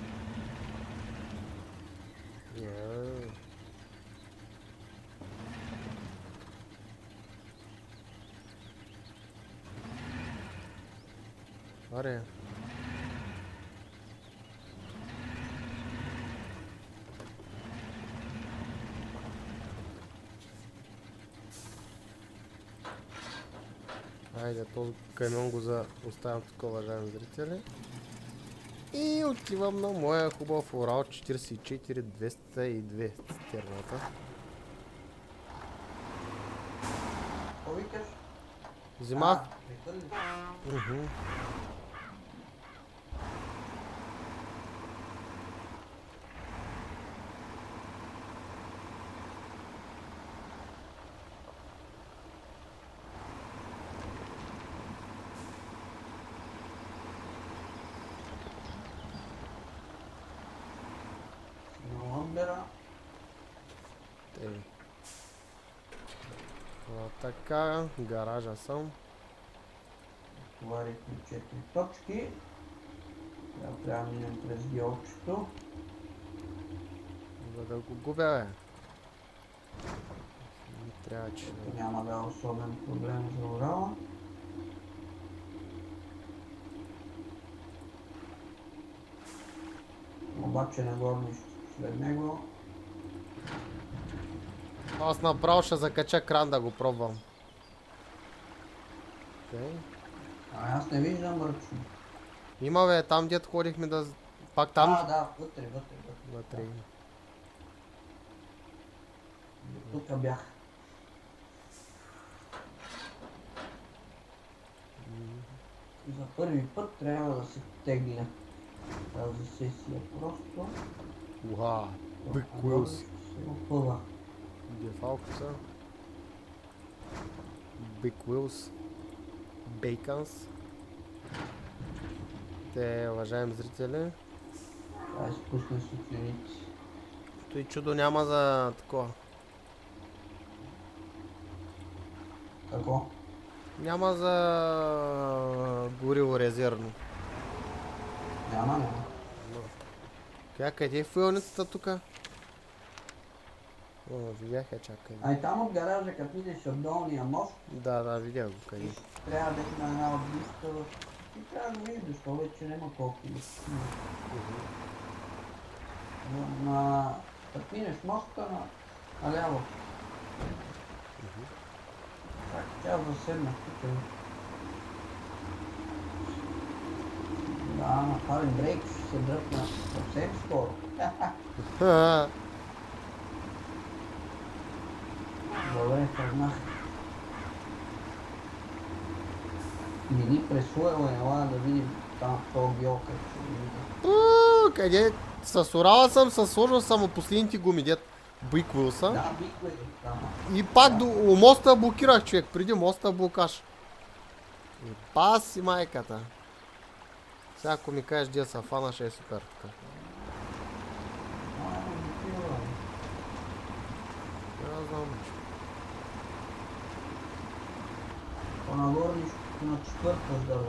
Аре. Айде, този камион го оставям тук, уважаеми зрители. И отивам на моя хубав Урал 44-202 цистерната. Какво викаш? Взимах. Прехвърли. Така, гаража съм. Товарихме 4 точки. Трябва да минем през геолчето. За да го губя, бе. Трябва, че... Няма да е особен проблем за Урала. Обаче не горниш след него. Аз направо ще закача кран да го пробвам. Аз не виждам ръчно. Има, бе, там дет ходихме да... Пак там? Да, вътре. Вътре. Тук бях. За първи път трябва да се тегля тази сесия просто. Уха, Big Wheels. Опъва. Дефалко са. Big Wheels. Bacons. Те, уважаеми зрители. Това е спусна сутюници. Той чудо няма за такова. Какво? Няма за гориво резервно. Няма. Къде е фуелницата тука? О, видях я, чакай. Ай там от гаража, като видиш от долния мост. Да, видях го къде. Трябва да има една отбиска и трябва да видиш, защото вече няма колко лист. Като минеш моста наляво. Так, тя заседна тук. Да, направим брейк, ще се дръпна съвсем скоро. Добре, тръгнах. Мини пресуела ела да видим там в този гео, как ще видим. Къде? С Урала съм сложил само последните гуми, дет Big Wheels-а. Да, Big Wheels, И пак до моста блокирах, човек, преди моста блокаж. И паси майката. Сега ако ми кажеш где са фана, ще е супер така. Не знам. По-нагоре на четвърта дърва.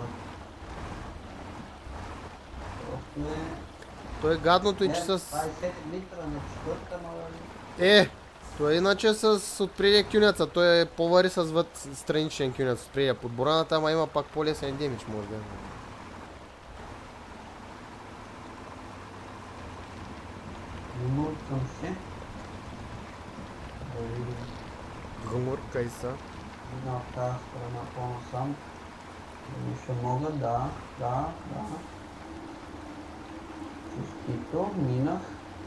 Просто е... То е гадното и че с... 27 литра на четвърта, но... То е иначе с отпредия кюнеца, той е по-вари с страничен кюнец отпредия. Подбораната, ама има пак по-лесен демидж, може да е. Гумуркам се. Гумуркай са. Една от тази страна по-насам. Дали ще мога? Да. Честито, минах.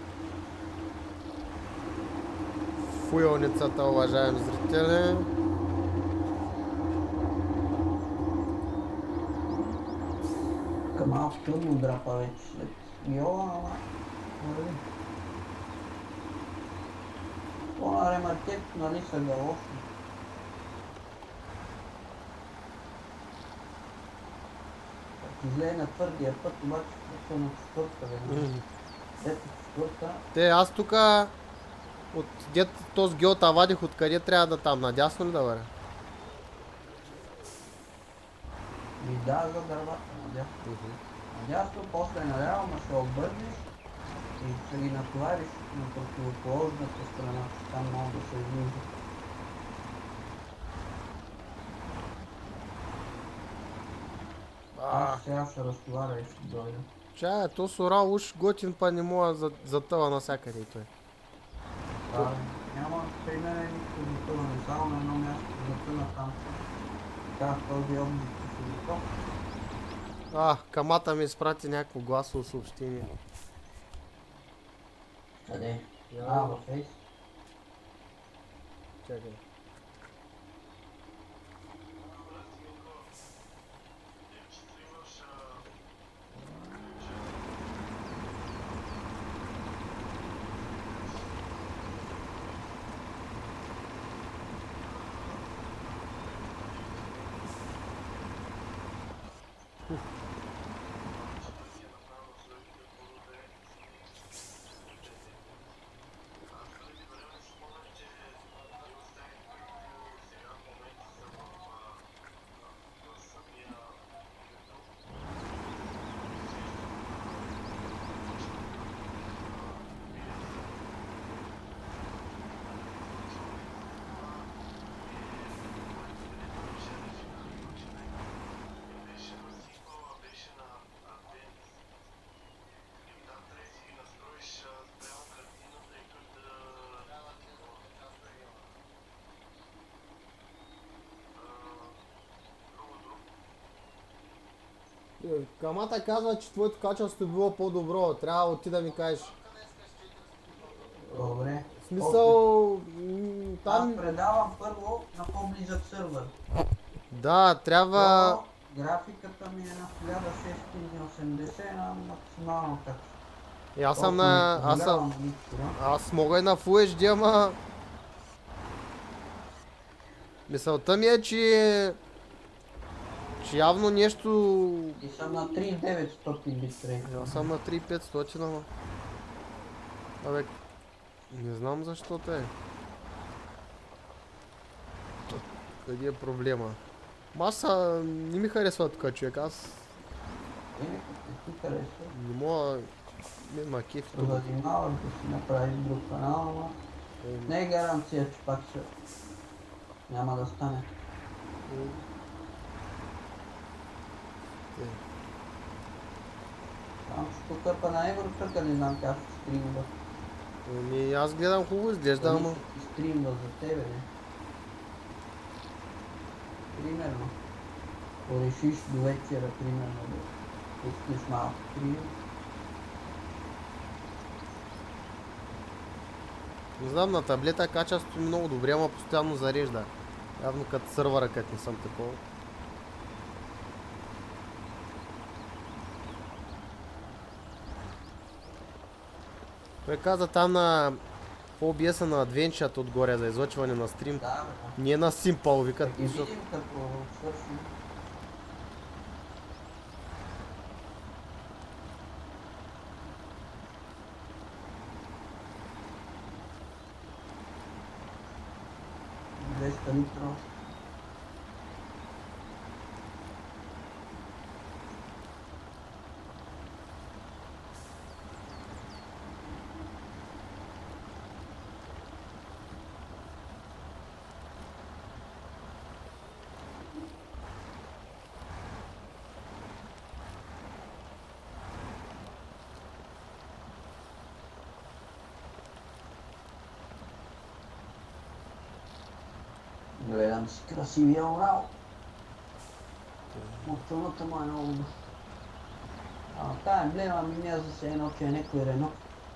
Фуелницата, уважаеми зрители. Тук малко трудно драпа вече след Йола, ама върви. Това ремаркет, нали са галошни. Излезе на твърдия път, обаче са на четвърта веднага. Ето четвърта. Аз тука от дет този геота вадих, откъде трябва да там, надясно ли да въря? И да, за дървата, надясно. Надясно, после наляво, ма се обърнеш и ще ги натовариш на противоположната страна, там могат да се излизат. Аз сега ще разтоваря и ще дойда. Чая, то с Урал уж готин, па не мога затъва навсякъде и той. Да, няма при мен никакво затъване, само на едно място затъна там. Така, този облик ще се затъва. Камата ми изпрати някакво гласово съобщение. Къде? Във фейс. Чакай. Камата казва, че твоето качество е било по-добро. Трябва да отида да ми кажеш. Добре. В смисъл... Аз предавам първо на по-близък сървър. Да, трябва... Графиката ми е на 1680 на максимално качество. Аз съм на... Аз мога и на Full HD, ама... Мисълта ми е, че явно нещо... И съм на 3900 битрейт. Аз съм на 3500, ама... Абе... Не знам защо те. Къде е проблема? Маса не ми харесва така, човек, аз... Ти харесва? Не мога... Не ма кеф тук. Да внимаваш да си направиш друг канал, ама... Не е гаранция, че пак ще... Няма да стане. Там ще тук на Евротърка, не знам как ще стримва. Аз гледам хубаво изглежда, ама... Ще стримва за тебе, не? Примерно. Ако решиш до вечера, примерно, да пустиш малко стрим. Не знам, на таблета качеството е много добре, ама постоянно зарежда. Явно като сървъра, като не съм такова. Той каза там на OBS-а на Adventure отгоре за излъчване на стрим. Да, бе. Не на Simple, викат. Да ги видим като свършим. Литро. Гледам си красивия Урал. Мотоната му е много добра. Тая емблема ми мя за се едно, че е някой Рено.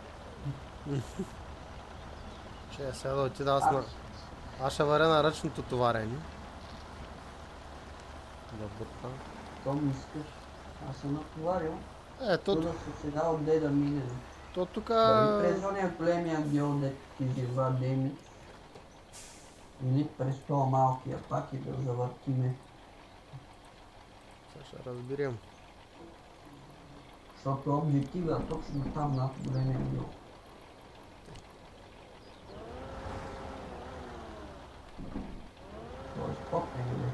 Че сега да отида аз на... Аз ще варя на ръчното товарене. Да бутна. То ми искаш. Аз съм натоварил. Ето, Чуда се сега отде да мине. то тук... Дали през ония големия геол, дето ти жива Дейми. Или през това малкия пак и да завъртиме. Сега ще разберем. Защото обектива е точно там над големия геол. Тоест под негде.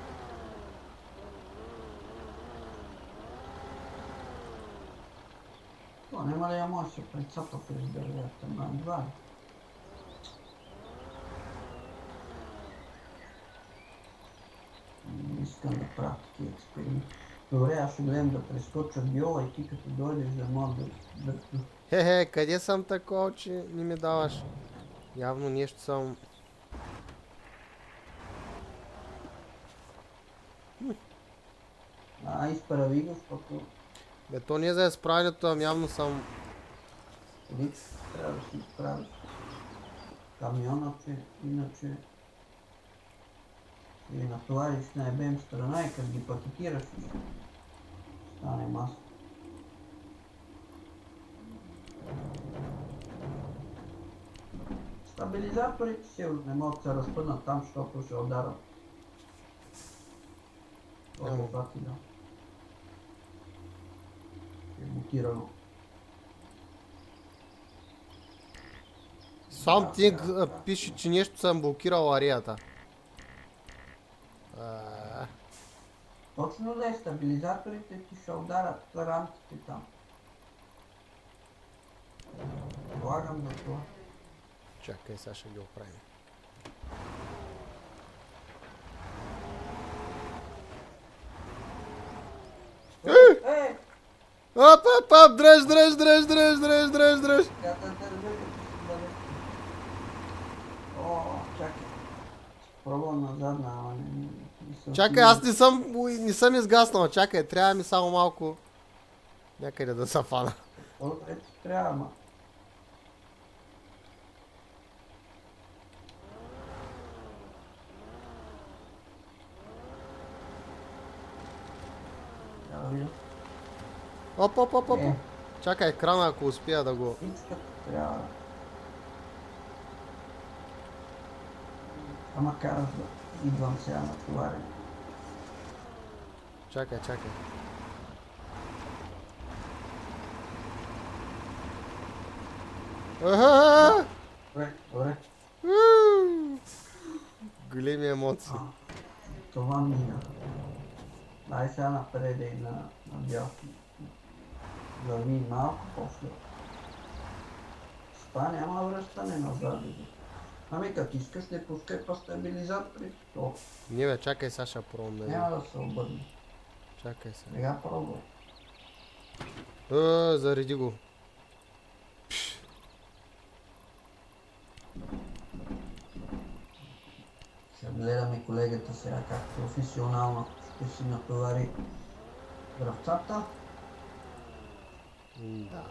Това няма ли я може да се прецапа през дървята на едва ли? Не искам да правя такива експерименти. Добре, аз ще гледам да прескоча геола и ти като дойдеш да мога да дръпна. Хе-хе, къде съм такова, че не ми даваш? Явно нещо съм... Изправи го, защото Бе, то не е за изправянето, ам явно съм... Рикс трябва да си изправиш. Камионът е, иначе или натовариш на ебем страна и като ги пакетираш, стане маса. Стабилизаторите сигурно не могат да се разпънат там, защото ще ударат. Това ти да. Е блокирано. Сам ти пише, че нещо съм блокирал арията. Точно да е, стабилизаторите ти ще ударят рамките там. Слагам за това. Чакай, сега ще ги оправим. Е! Оп, оп, оп, дръж, дръж, дръж, дръж, дръж, дръж, дръж. Тя те държа като си далеко. О, чакай. Пробвам назад, ама не съм... Чакай, аз не съм изгаснал, чакай, трябва ми само малко някъде да се фана. По-добре ти трябва, ама. Трябва да видя. Оп, оп, оп, оп. Чакай екрана, ако успея да го... Искат трябва. Ама караш да идвам сега на товарен. Чакай, чакай. Аха! Добре, добре. Големи емоции. Това мина. Дай сега напред и на бял. Върви малко после. Това няма връщане назад. Ами като искаш не пускай по стабилизатори. Не бе, чакай сега ще пробвам да Няма да се обърне. Чакай сега. Сега пробвай. Зареди го. Ще гледаме колегата сега как професионално ще си натовари връвцата. Да.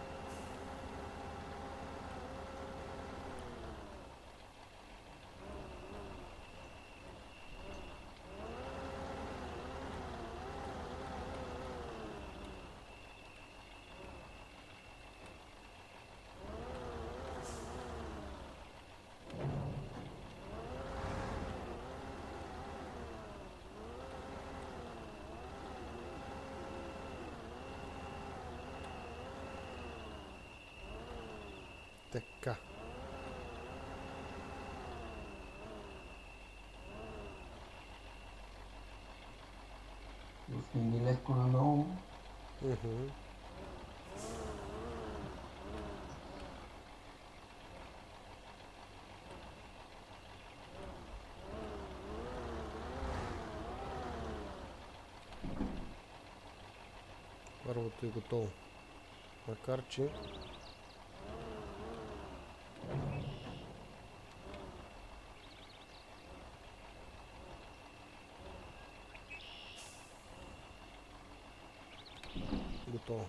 Така. Пусни ги леко надолу. Първото е готово. Макар че... Готово.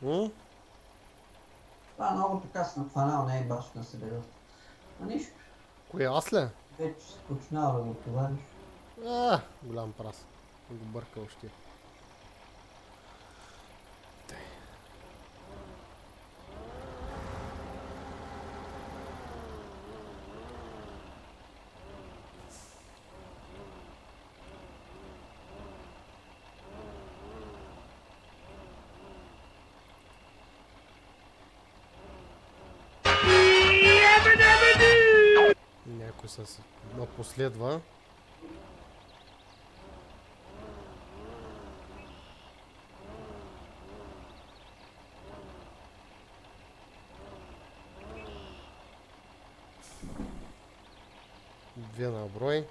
Това много така съм фанал, не е баш на сериозно. А нищо, Кое, аз ли? вече се починава да го товариш. Голям прас. Го бърка още. Някой се напоследва. Две на брой.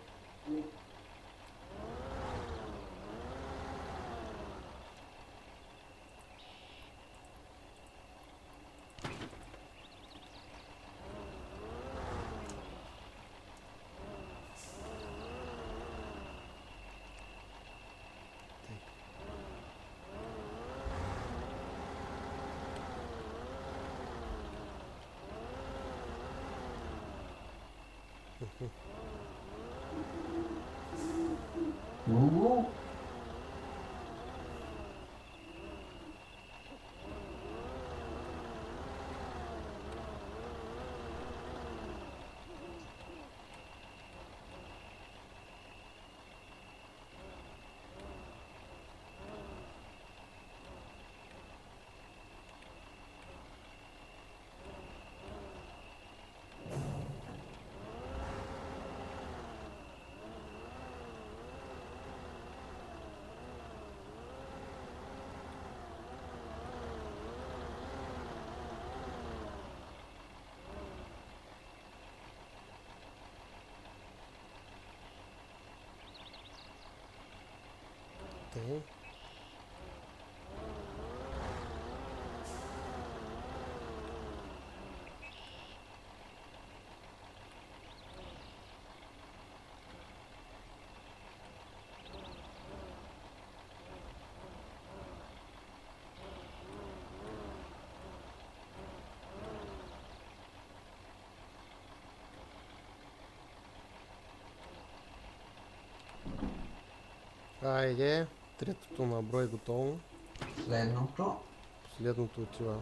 Тъй. Айде, третото на брой готово. Следното. Последното отива.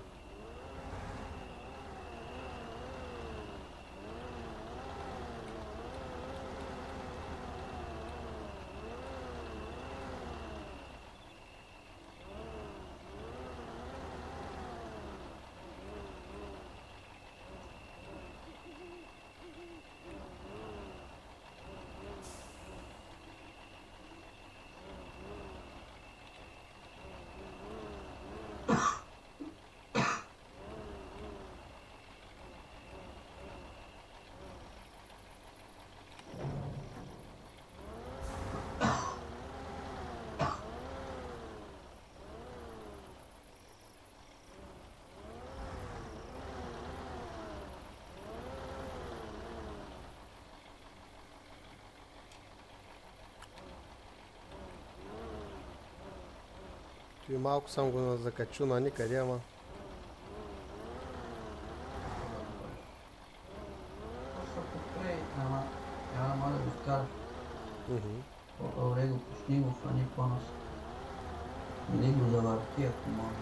И малко съм го закачу на никъде, ама. Просто покрай, ама няма да го вкараш. По-добре го пусни го фани по-нас. Или го завърти, ако може.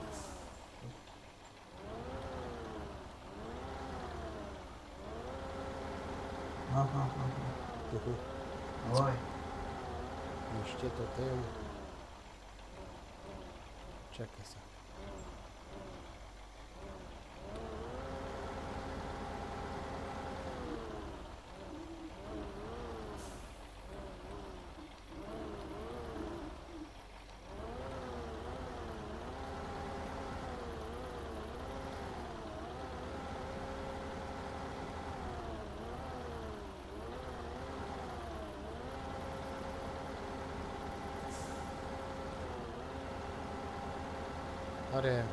Ой. Нищетата им. Чакай се. Аре.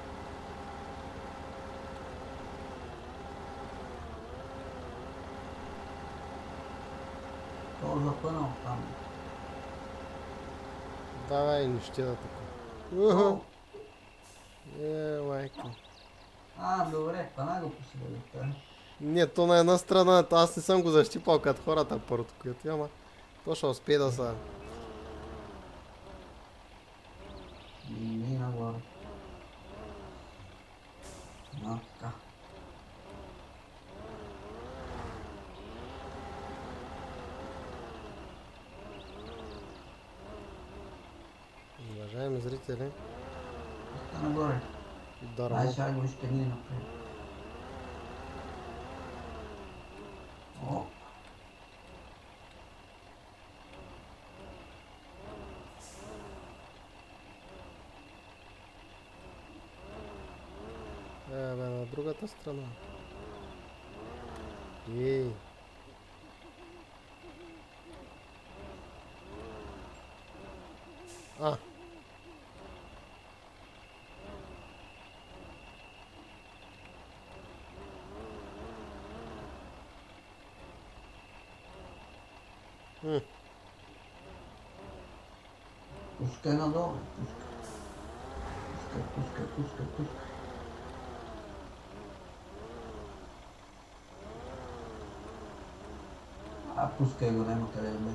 То запънал там. Давай нищета тук. Лайка. Добре, пана го посредата. Не, то на една страна, аз не съм го защипал като хората първото, което ама. То ще успее да са. И нагоре. Така. Уважаеми зрители, Нагоре. дармо. Сега го изтегни напред. Оп. На другата страна. Ей. Пускай надолу. Пускай. Пускай го, няма къде да бе.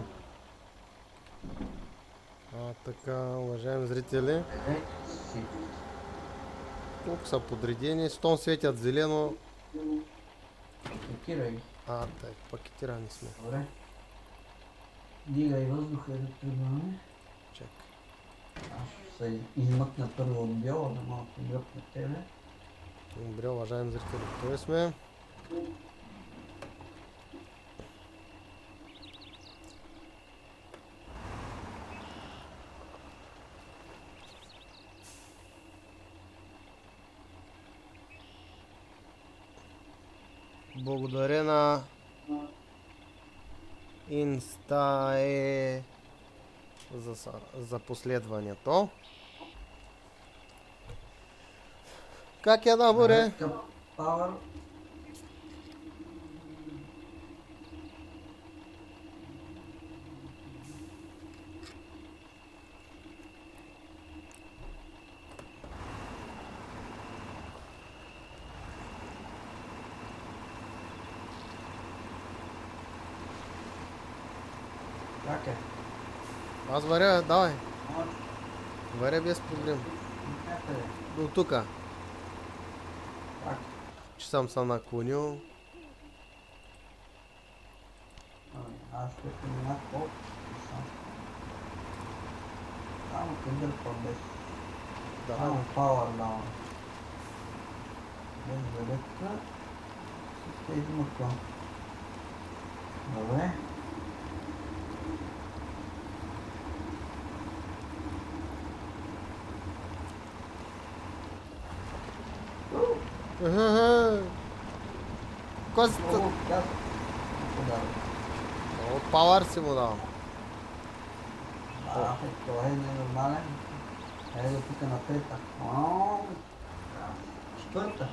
Така, уважаеми зрители. Си. Тук са подредени, щом светят зелено. Пакирай ги. Так, пакетирани сме. Добре. Дигай въздуха и да тръгваме. Чакай. Аз ще се измъкна първо от бяло, да мога да гръбна тебе. Добре, уважаеми зрители, готови сме. Благодаря на Инстае за последването. Как е наборе? Power. Как е? Аз варя, давай. Може. Варя без проблем. Някъде. До тука. Так. Че съм се наклонил. Аз ще поминах по само те дърпа без. Само power down. Без зарядка. Ще измъквам. Добре. Косата. Много тясно. Много пауър си му дал. Това е ненормален. Ето тук на трета. Четвърта.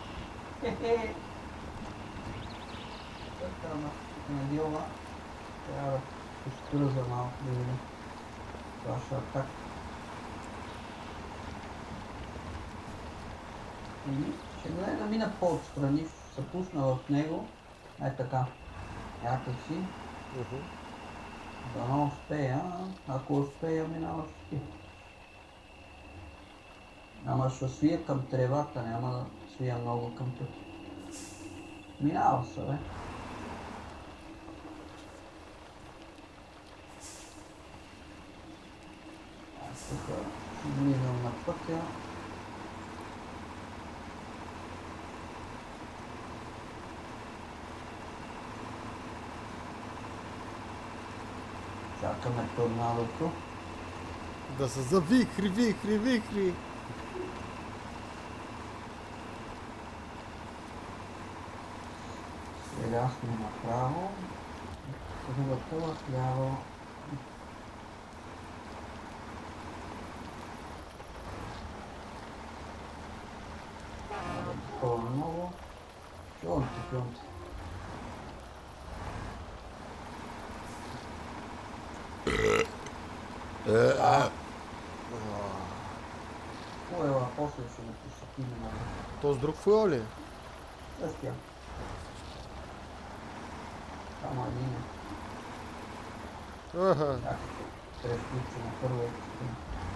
Четвърта, ама тук на дилва. Трябва да поспира за малко да видим. Това ще е так. Ще гледа да мина по-отстрани, ще се пусна в него. Така. Някак си. Да не успея, ако успея минава с ти. Ама ще свия към тревата, няма да свия много към тук. Минава се, бе. Аз тук влизам на пътя. Чакаме торнадото. Да се завихри. Сега сме направо. Другата вляво. Такова много. Пионте. фуела, после ще го посетим на То с друг фуел ли? същия. Само един е. Аха. Чакай, прескучи на първо експрим.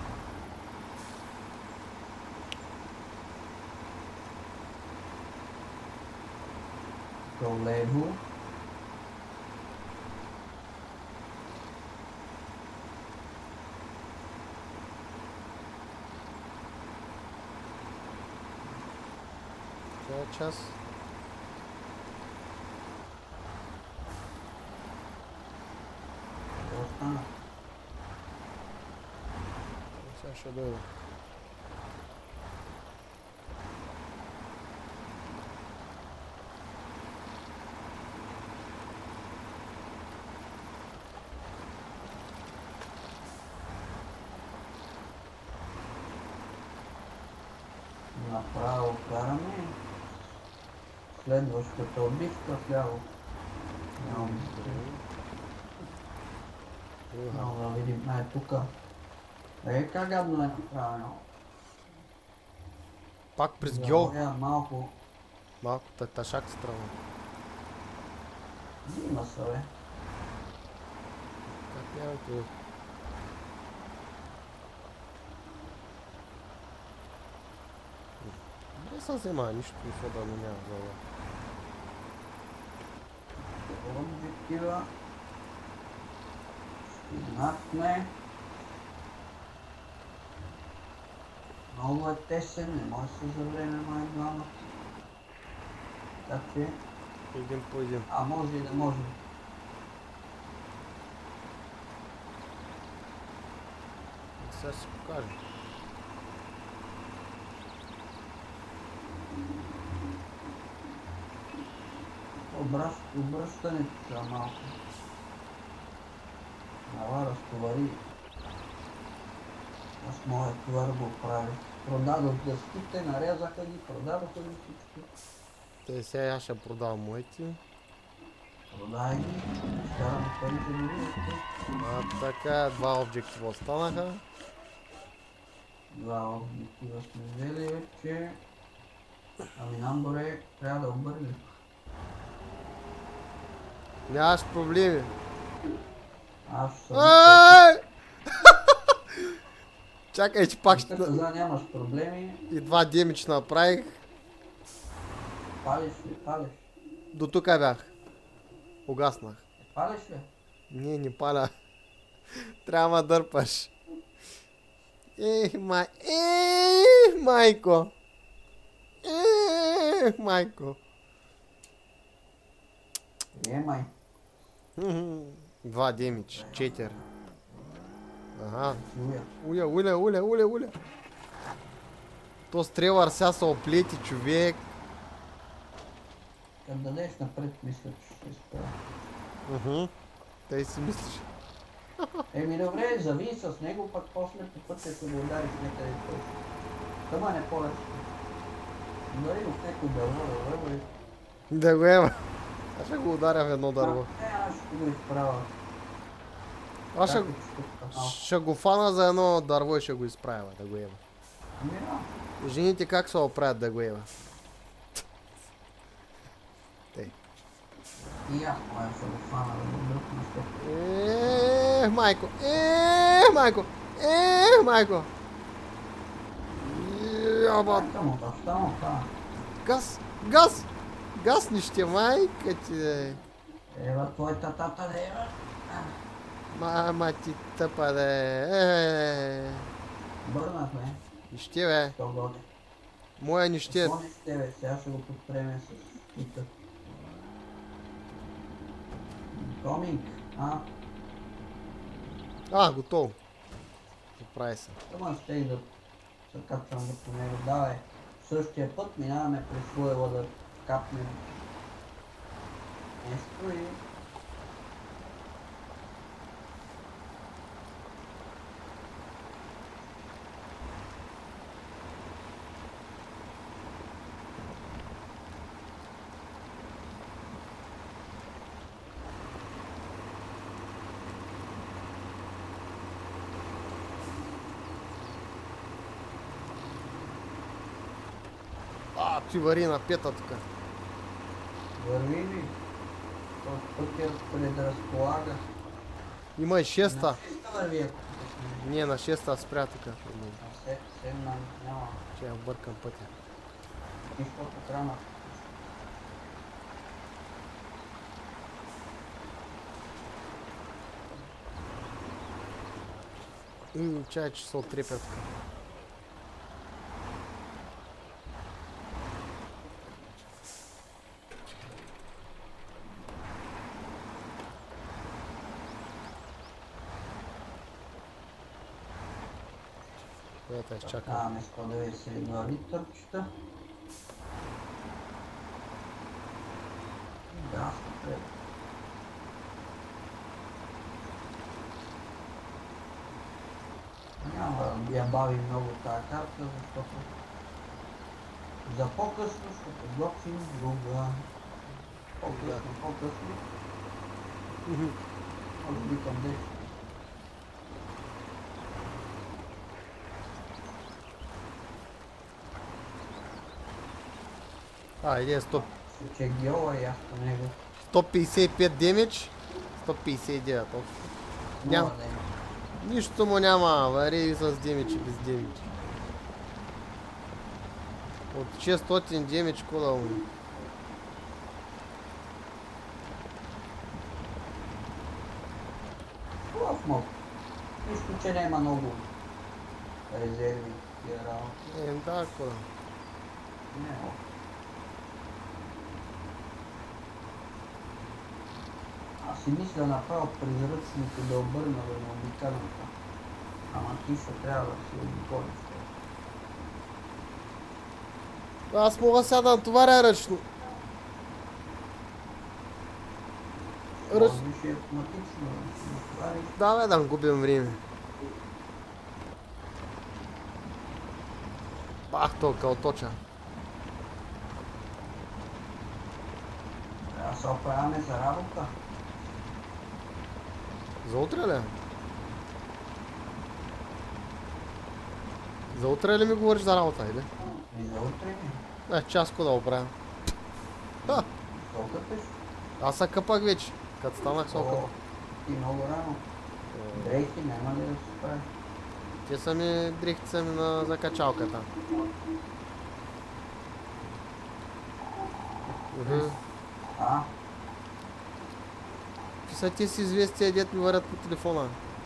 До лево. Сега час. Какво стана? Сега ще дойде. Направо караме. Следващата отбивка вляво. Няма да видим. Тука. Как гадно е направено. Пак през геол. Заваря малко. Малко ташак страна. Има се, бе. Как няма това? Не съм взема нищо, особено няма зала. Обектива. Стигнахме. Много е тесен, не може да се завреме май двама. Така че... Един по един. А може и да може. Сега ще си покажа. Обръщането са малко. Ала разтовари. Аз моят товар го прави. Продадох дъските, нарязаха ги, продадоха ги всички. Те сега аз ще продавам моите. Продай ги, изкарам парите до другите. Така, два обектива останаха. Два обектива сме взели вече. Ами Намборе трябва да обърли. Нямаш проблеми. Аз съм... Чакай, че пак ще... Като за нямаш проблеми, И два демидж направих. палиш ли, палиш? До тук бях. Угаснах. Палиш ли? Не паля. Трябва да дърпаш. Майко. Майко. Май. Два демидж, 4. Ага. Чуя. Уля. То стрелър сега се оплети, човек. Като дадеш напред, мисля, че ще изправя. Тъй си мислиш. Еми добре, зави с него, пък после по пътя ще го удариш някъде той. Тъма не по-лесно. Удари го в някой дърво, добре. Да го ема. Аз ще го ударя в едно дърво. Аз ще го изправя. Аз ще го фана за едно дърво и ще го изправя, да го ема. Ами да. Жените как се оправят да го ема? Тей. И аз моя ще го фана да го дръпна след. Майко. Само та. Газ! Гасни ще, майка ти да. Ева твоята тата да ева. Мама ти тъпа да. Бърнахме. Нище бе. 100 години. Моя нище. Какво не сте бе, сега ще го подпреме с кита. Коминг, Готово. Поправи се. Тъма ще и да се качвам да по него. Давай, същия път минаваме през фуела да капнем. Нещо и... ти вари на пета тук. Върви ми. Пътя предразполага. Има и шеста. На шеста върви, ако тук. Не, на шеста спря тук. На седма няма. Че я бъркам пътя. Нищо по крана. Чай, че се отрепя тук. Ето изчакам. Даваме 192 литърчета. Да, супер. Няма да я бави много тази карта, защото за по-късно ще подготвим друга. По-късно. Може би към 10. Иде 100. Че геола и аз по него. 155 демидж. 159 общо. Няма. Нова да има. Нищо му няма, вари с демидж и без демидж. От 600 демидж кода му. Хубав мод. Нищо, че няма много резерви и работи. Да, кода. Не, аз си мисля направо призръчното да обърна на обиканата. Ама ти ще трябва да си обиколиш. Аз мога сега да натоваря ръчно. Може би ще автоматично да си натовариш. Да, бе, да губим време. Бах, то кълточа. Трябва да се оправяме за работа. За утре ли? За утре ли ми говориш за работа, иде? И за утре ми. Часко да оправя. Сокъпеш? Аз се къпах вече. Като станах се окъпах. Ти много рано. Дрехи няма ли да се прави? Те са ми дрехите са ми на закачалката. Са ти си известия, дет ми варят по телефона.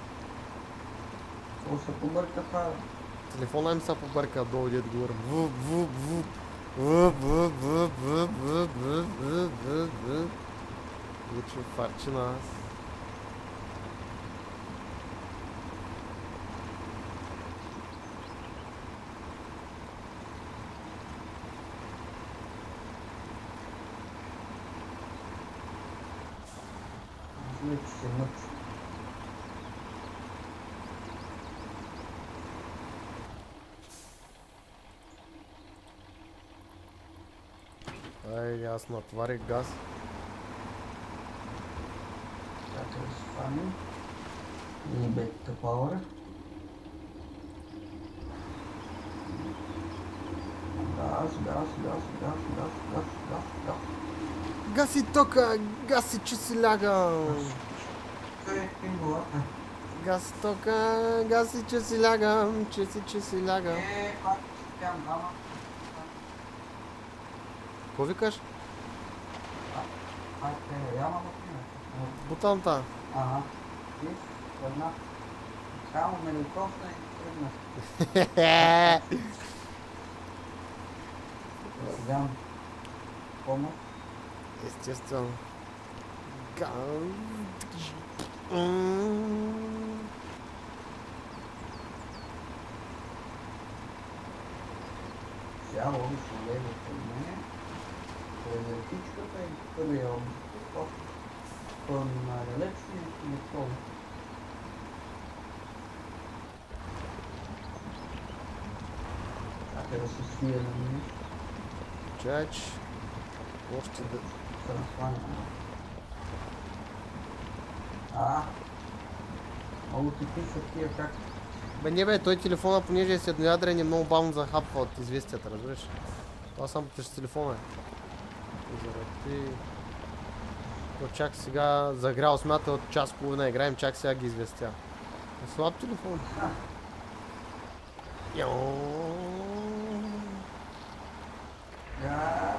Какво се побърка това? Телефона им се побърка долу, дет говоря. Вече фарчина. Вече се мъчи. Айде, аз натварих газ. Чакай да се фаним. И бетта пауър. Газ. Гаси тока, гаси, че си лягам. Къде е пингулата? Гаси тока, гаси, че си лягам, че си лягам. Пак спям, ама. Ко викаш? Яма Бутанта. Ага. Виж, една. Само ме докосна и тръгна. Вземам помощ. Естествено. Сега ловиш лево пред мене. През въртичката и първия област. Пълни на релепси и готово. Чакай да се свия на минус. Чач. Още да... Се насваня. Много ти пишат тия как. Бе не бе, той телефона, понеже е седноядрен, е много бавно захапва от известията, разбираш? Това съм с телефона. Заради... То чак сега загрял смята от час половина играем, чак сега ги известя. Слаб телефон. Газ.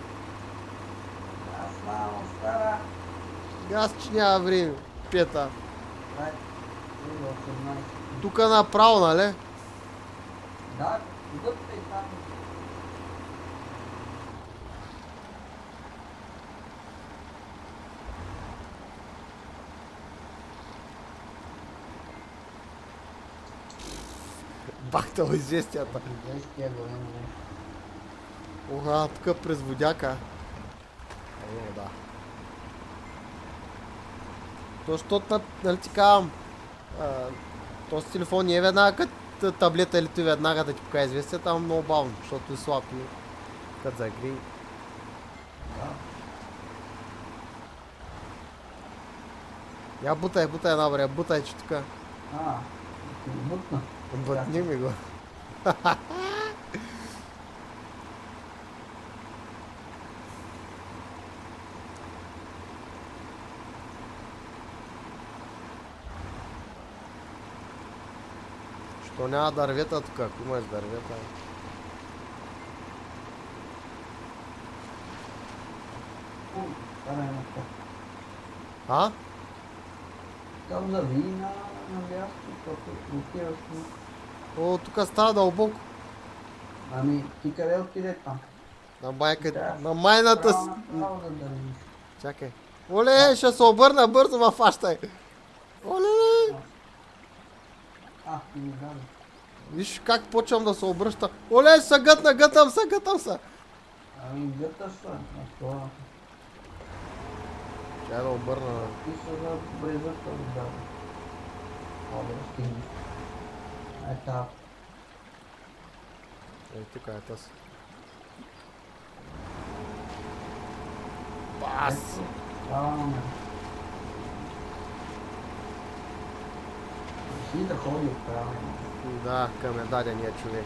Газ, мамо, стара. Газ, че няма време. Пета. Дай. 18. Тука направо, нали? Да, вътре и там. Бахтал известията. Известия голем. Оха, тук през водяка. О, да. То, защото, нали ти казвам, този телефон не е веднага като таблета или ти веднага да ти покажа известията, ама много бавно, защото е слаб и като загри. Да. Я бутай една бре, бутай, че тук. Бутна. Бътни ми го. Що няма дървета тук, ако имаш дървета? А? Там зави на място, защото отиваш на... О, тук става дълбоко. Ами, ти къде отиде там? На майка, на майната с... Право да държиш. Чакай. Оле, ще се обърна бързо, ма фащай. Оле! Ти ми даде. Виж как почвам да се обръща. Оле, се гътам се. Ами, гъташ се на това. Чай да обърна. Ти се за брезата ми даде. Да стигнеш. Ета. Ей, тук е тъс. Бас! Ме. Си да ходи отправено. Да, към е дадения човек.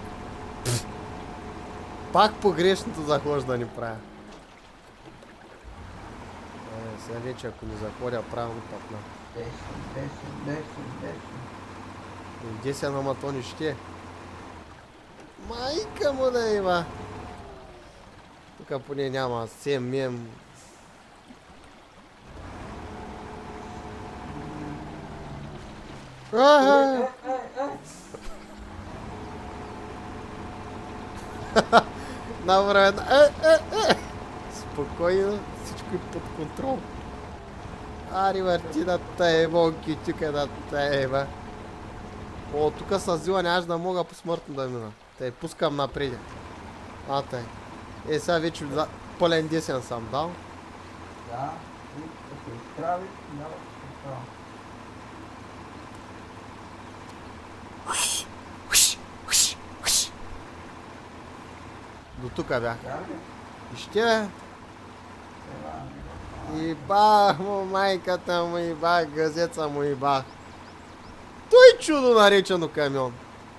Пак погрешното захождане правя. Сега вече ако не заходя правилно пътна. 10. Где се на матони ще? Майка му да има! Тук поне няма сем. Навременно. Спокойно, всичко е под контрол. Ари върти да тъйба, китюка да тъйба. О, тук с зила нямаш да мога посмъртно да мина. Тъй, пускам напред. Тъй. Сега вече пълен десен съм дал. Да, и като изправиш, даваш направо. До тук бях. И ще бе. Сега, И бах му майката му, и бах газеца му, и бах. Той чудо наречено камион.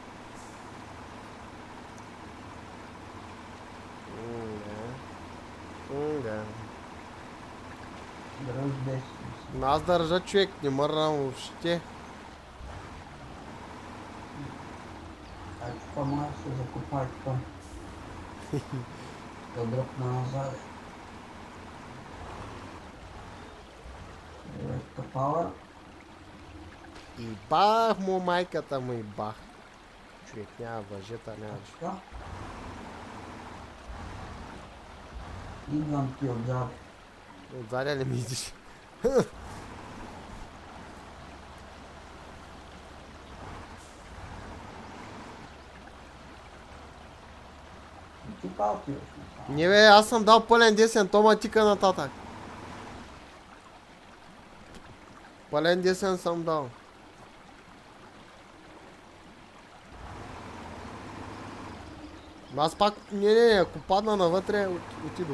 дръж 10. Аз държа човек, не мърнам въобще. Това може да се закопай там. Да дръпна назад. Капала. И бах му майката му, и бах. Човек няма въжета, няма. Така. Идвам ти отзад. Отзадя ли ми идиш? Ти па отиваш. Не бе, аз съм дал пълен десен, то ма тика нататък. Пълен десен съм дал. Аз пак, не, ако падна навътре, отидох.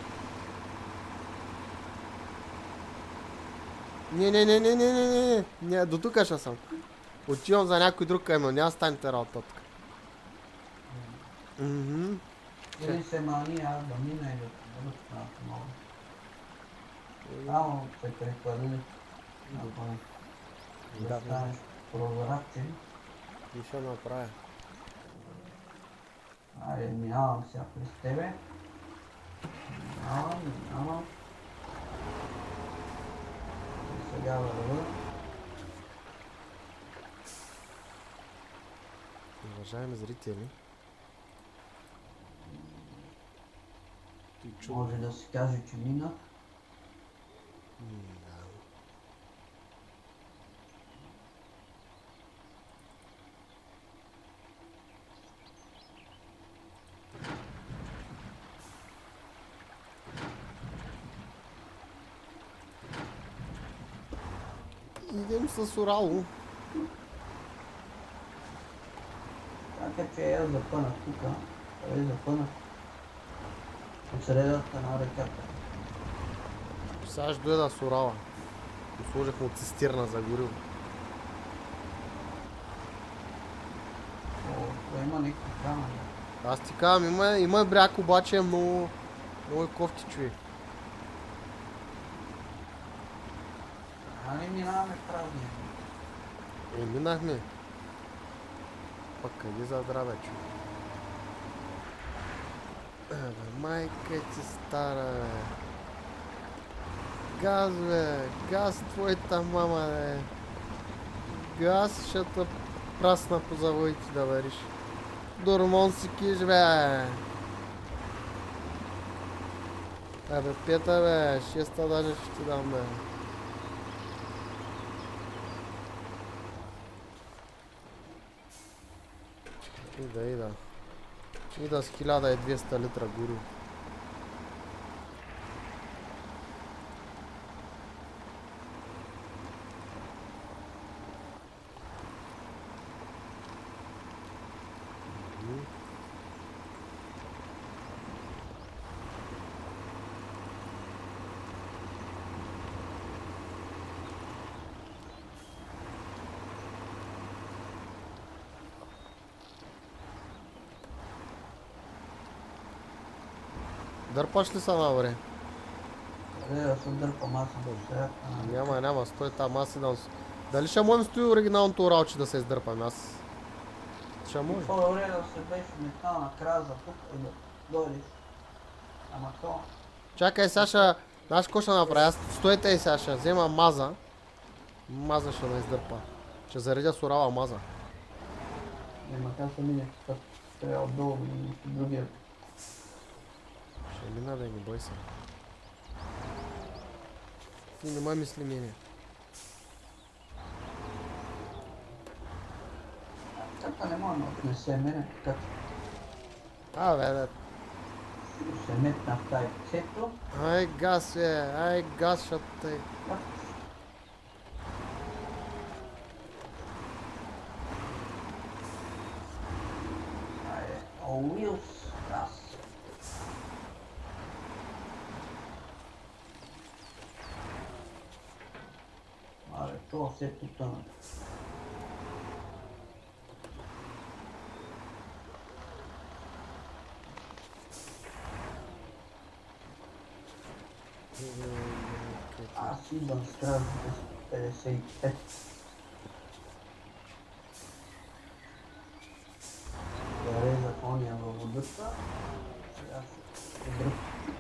Не, до тук ще съм. Отивам за някой друг камион, няма станете работа тук. Или се мани аз да мина и да ръпна ако мога. Само се прехвърли. Ако не да станеш прозрачен. И ще направя. Айде, минавам сега през тебе. Минавам. И сега вървя. Уважаеми зрители, Може да се каже, че мина. идем с Урало. Така че я запънах тук. Той запънах. От средата на реката. Сега ще дойда с Урала. Сложих му цистерна за гориво. О, има някакви камъни. Аз ти казвам, има бряг, обаче е много кофти човек. Али минаваме в празния? Минахме. Пък къде задравя човек? Майка ти стара, бе. Газ, бе. Газ твоята мама, бе. Газ ще те прасна по завоите да вариш. Дормон си киш, бе. Абе, пета, бе. Шеста даже ще ти дам, бе. Ида. Ида с 1200 литра гориво. Дърпаш ли са набре? Къде да се дърпам, аз съм сега. Няма, стой там, аз седам. Дали ще можем стои оригиналното уралче да се издърпаме? Аз... Ще може. По-добре да се беше метална краза тук и да дойдеш. Ама то... Чакай, сега ще... Знаеш какво ще направя? Аз стойте и сега ще взема маза. Маза ще ме издърпа. Ще заредя с урала маза. Нема как да минеш път. Трябва отдолу да минеш другия. Ще мина, бе, не бой се. Ти не ме мисли мене. Така не мога да отнесе мене, така Бе. ще се метна в тази цето. Ай газ, бе. Ай газ, ще тъй. Айде, Уилс, раз. Абе, това все потъна. Аз идвам с краз 55. Да реза коня във водата. Сега се дръпа.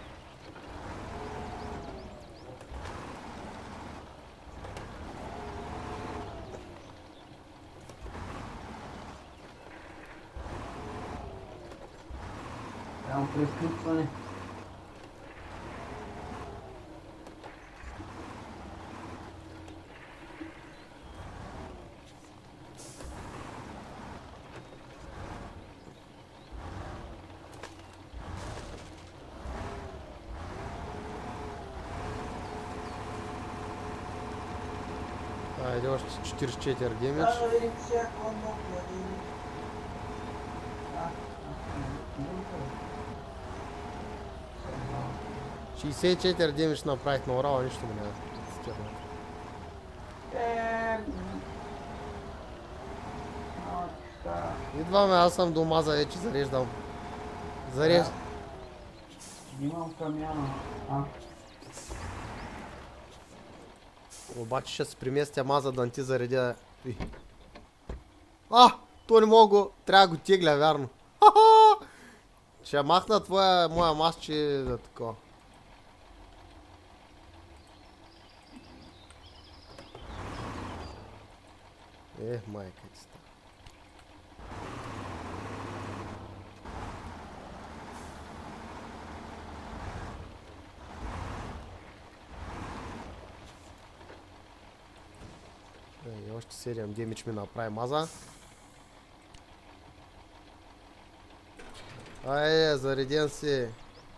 Прямо превключване. Айде още 44 демидж. Да видим сега какво мога да видим. 64 демидж направих на урала, нищо му няма. Идваме, аз съм до маза вече зареждам. Имам камиона. Обаче ще се преместя маза да не ти заредя. То не мога, трябва да го тегля, вярно. Ще махна моя маз, че за такова. Майка ти ста. И още 7 демидж ми направи маза. Зареден си.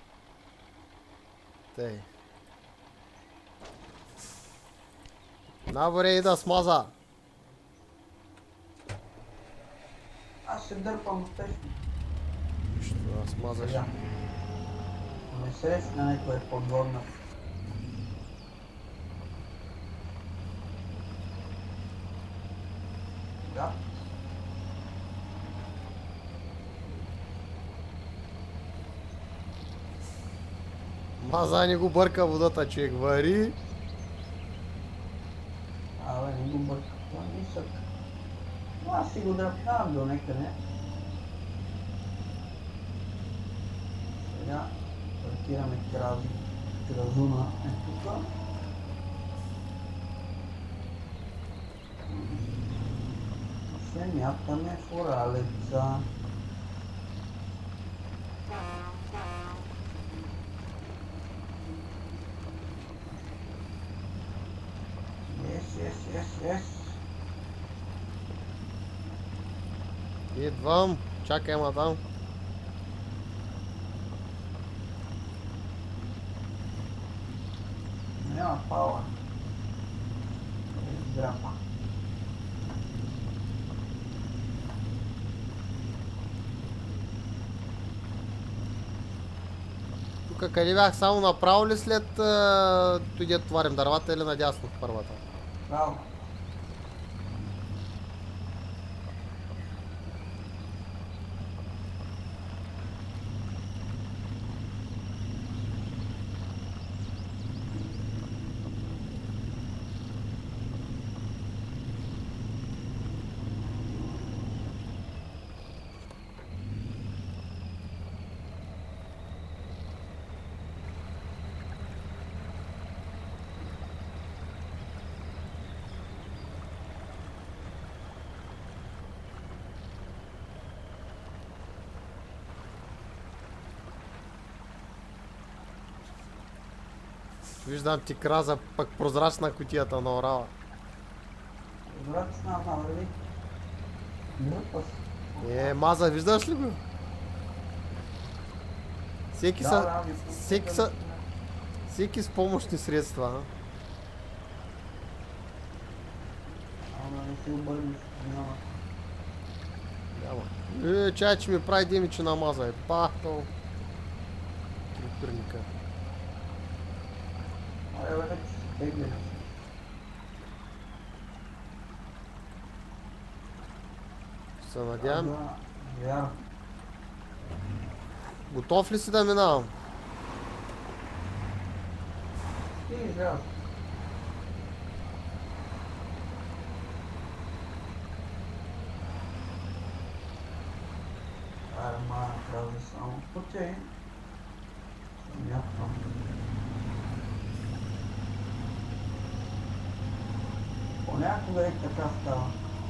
Тъй. Наборе, ида с маза. Аз се дърпам успешно. Що да смазаш? Не срещна някой подводна. Да. Маза не го бърка водата, човек. Вари. Не го бърка. Това нисък. Но аз си го дръпнавам до некъде. Сега паркираме кразуна тук. Се мятаме фуралеца. Yes. Идвам. Чакай, мадам. Няма пала. Драпа. Тук къде бях? Само направо ли след туди отварим дървата или надясно в първата? Право. Виждам ти краза, пък прозрачна кутията на орала. Прозрачна, върви. Глупост. Маза, виждаш ли го? Всеки с помощни средства. Ама не си обърнеш, няма. Чай, че ми прави демичи на маза. Пахтал. Трипирника. Се надявам. Готов ли си да минавам? Трябва само пътя. Понякога е така става.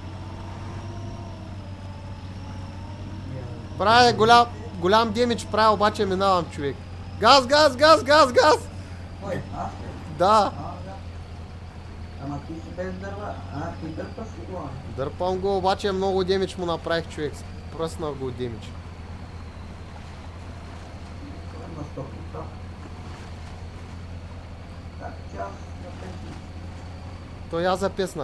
Прави голям демидж, прави, обаче минавам, човек. Газ! Кой? Аз ли? Да. Ама ти си без дърва. Ти дърпаш ли го? Дърпам го, обаче много демидж му направих, човек. Пръснах го демидж. Това има 100%. Так, че аз запеснах. Той аз запеснах.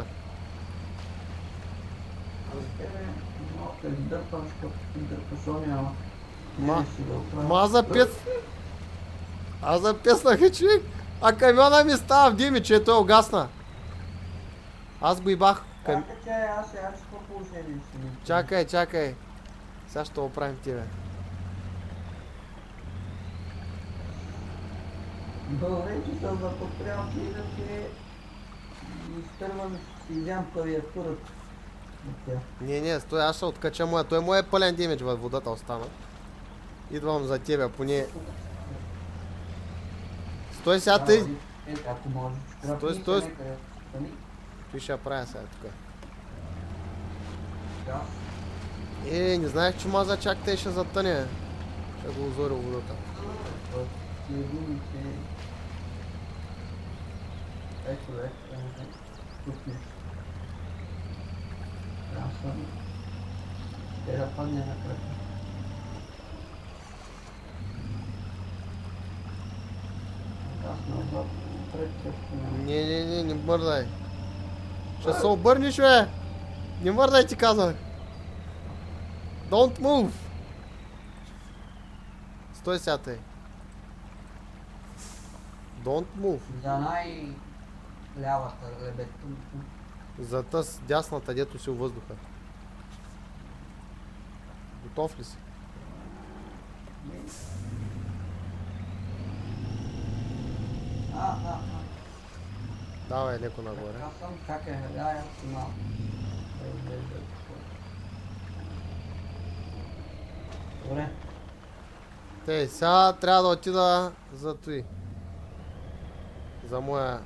Аз тебе много те дърпам, защото ти дърпаш ония, ама не си го оправя. Аз запеснах, човек. А камиона ми става в демидж, той огасна. Аз го ибах. Аз сега с какво положение си? Чакай. Сега ще оправим тебе. Добре, ти съм запотрял, че иначе изтървам си взям клавиатурата. Не, стой, аз ще откача моя. Той му е пълен демидж във водата остана. Идвам за тебе, поне... Стой сега тъй! Ако можеш. Стой. Той ще я правя сега тук. Не знаех, че маза чак те ще затъне. Ще го озори водата. Ето, тук нещо. Трябва съм. Ще да падне на крака. Аз назад, пред къщина. Не бърдай. Ще се обърнеш, бе! Не мърдай, ти казах! Don't move! Стой сега тъй. Don't move. За най-лявата лебедка. За тъс дясната, дето си у въздуха. Готов ли си? Давай леко нагоре. Аз съм как е, я си малко. Добре. Тей, сега трябва да отида за той. За моя...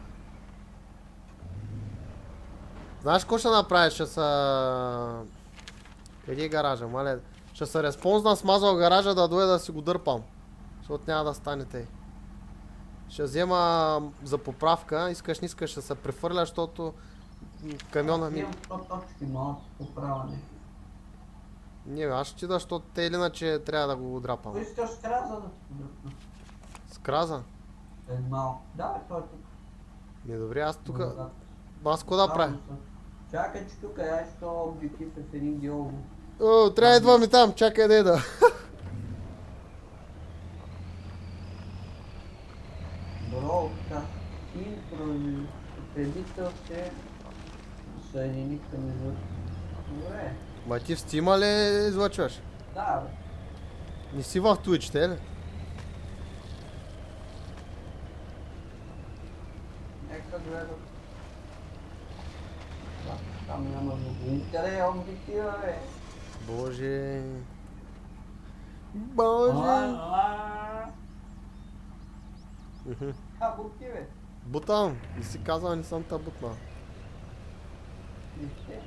Знаеш какво ще направиш? Ще са... Къде е гаража, мале? Ще се респонсна, смазал гаража да дойде да си го дърпам. Защото няма да стане тей. Ще взема за поправка, искаш не искаш ще се префърля, защото камиона ми... Имам 100 точки, малко поправане. Не, аз ще ти да, защото те или иначе трябва да го драпам. Кой искаш с краза да ти дръпна? С краза? Малко. Да, той е тук. Не, добре, аз тук... Аз какво да правя? Чакай, че тук е що обектив с един диолго. О, трябва едва ми там, чакай да еда. Бро, така. И предител се съедини към излъчване. Добре. Ма ти в Steam ли излъчваш? Да, бе. Не си в Twitch, те ли? Нека гледат. Там няма звук. Къде е обектива, бе? Боже... Боже... Бутки, бе. Бутам. Не си казал, не съм та бутнал. Вижте.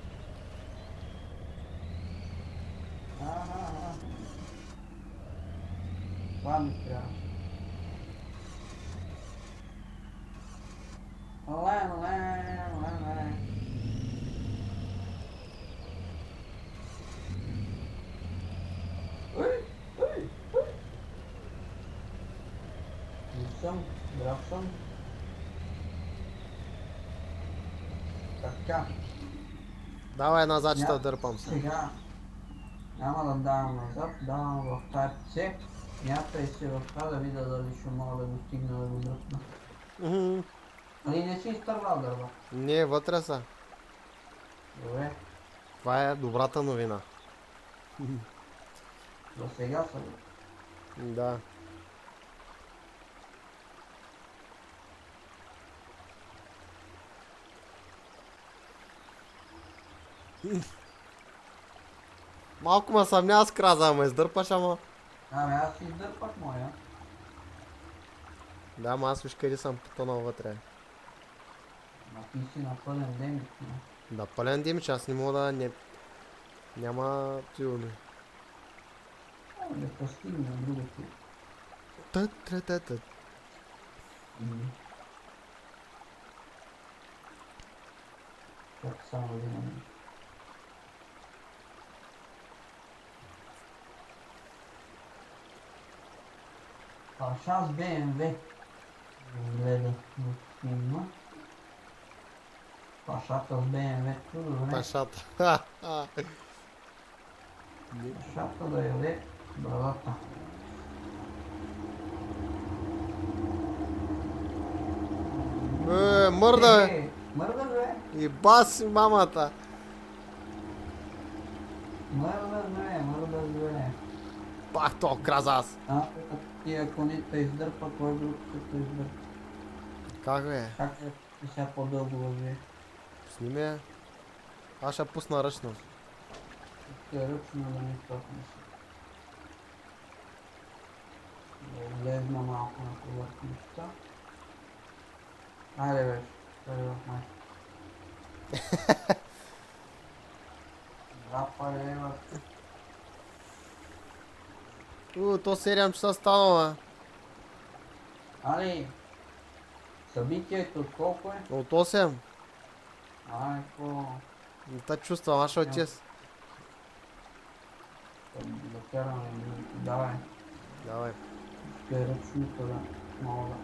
Това ми трябва. Съм, здрав съм. Така. Давай назад, ще дърпам се. Сега няма да давам назад, давам в тази пице. Мятай се в това да видя дали ще мога да го стигна да го дръпна. Али не си изтървал дърва? Не, вътре са. Добре. Това е добрата новина. До сега са. Да. Малко ме съмнява с краза, ама издърпаш, ама... Ами аз си издърпах моя. Да, ама аз виж къде съм потънал вътре. Ма ти си на пълен демидж, не? Да, пълен демидж, аз не мога да... Няма тюни. Да постигна другото. Тът. Как само да имаме. Паша с БМВ. Гледа в филма. Пашата с БМВ-то, добре. Пашата. Пашата да яде брадата. Мърда, бе. Мърда, бе. И баси мамата. Мърда, бе. Пах то краза аз. Тия кони те издърпа, кой друг ще те издърпа? Как бе? Как е и сега по-дълго върви? Сними я. Аз ще пусна ръчно. Ще е ръчно да ми стопне се. Да влезна малко на повърхността. Айде бе, ще в май. Запале, То 7 часа станала. Али, събитието от колко е? От 8. Айко, Та чувствам, аз ще отида. да караме, давай. Давай. Ще е ръчното да мога.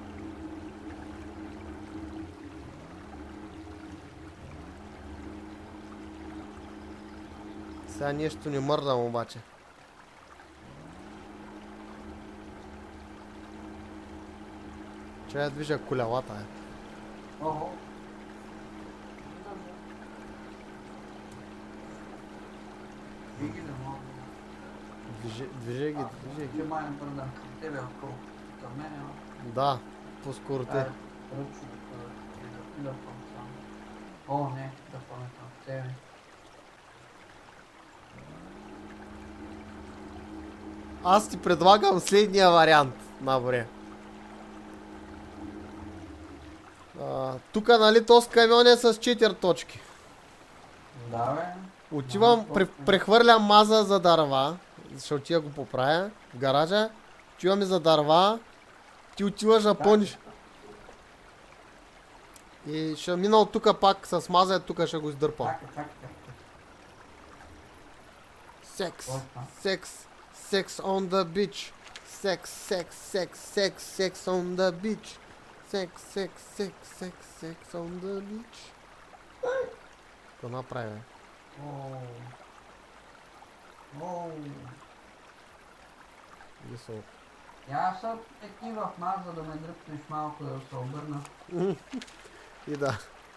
Сега нещо не мърдам обаче. Че я движа колелата е. Охо. Виги да мога. Движи ги. Ще май бърдам към тебе, отколкото към мене, но... Да, по-скоро те. Ръчното да дърпам само. О, не, дърпаме към тебе. Аз ти предлагам следния вариант, Наборе. Тука, нали, този камион е с 4 точки. Да, бе. Отивам, прехвърлям маза за дърва, ще отида го поправя в гаража. Отиваме за дърва, ти отиваш да пълниш. И ще мина от тука пак с маза и тука ще го издърпам. Чакай. Секс, секс, секс on the beach. Секс, секс, секс, секс, секс on the beach. Секс, секс, секс, секс, секс on the beach. Какво направи, бе? Оу. Мисъл. Я са ети в маза да ме дръпнеш малко да се обърна. И да.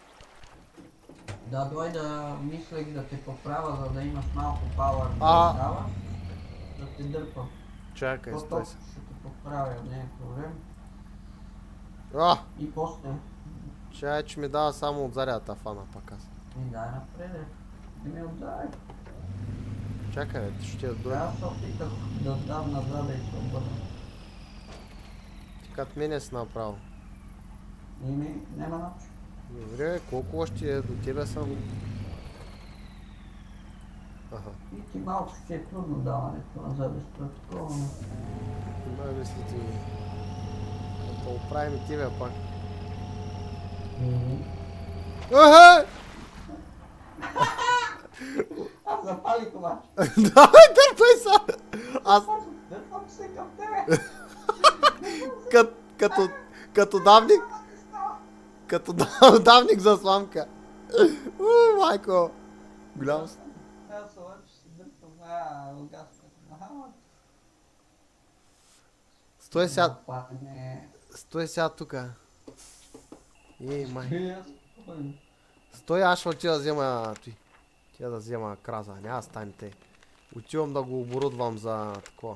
Да дойда, мислех да те поправя, за да имаш малко пауър да даваш. Да те дърпам. Чакай, стой се. Ще те поправя, не е проблем. И после... Чай, че ми дава само от зарядата фана пак аз. Ми дай напред, не ми отдай. Чакай, бе, ще я дойда. Аз се опитах да дам назад и се обърна. Ти като мене си направил. Няма начин. Добре, колко още е до тебе съм? Аха. И ти малко ще е трудно даването назад и спред такова, но... Да, мисли ти. Да оправим и тебе пак. Аха! Аз запалих обаче. Давай, дърпай са! Аз Дърпам се към тебе. като давник. Като давник за сламка. Майко. Голям си. Аз обаче си дърпам. Угаска. Стой сега. Стой сега тука. Ей, май. Стой, аз ще отида да взема той. Тя да взема краза, няма да стане те. Отивам да го оборудвам за такова.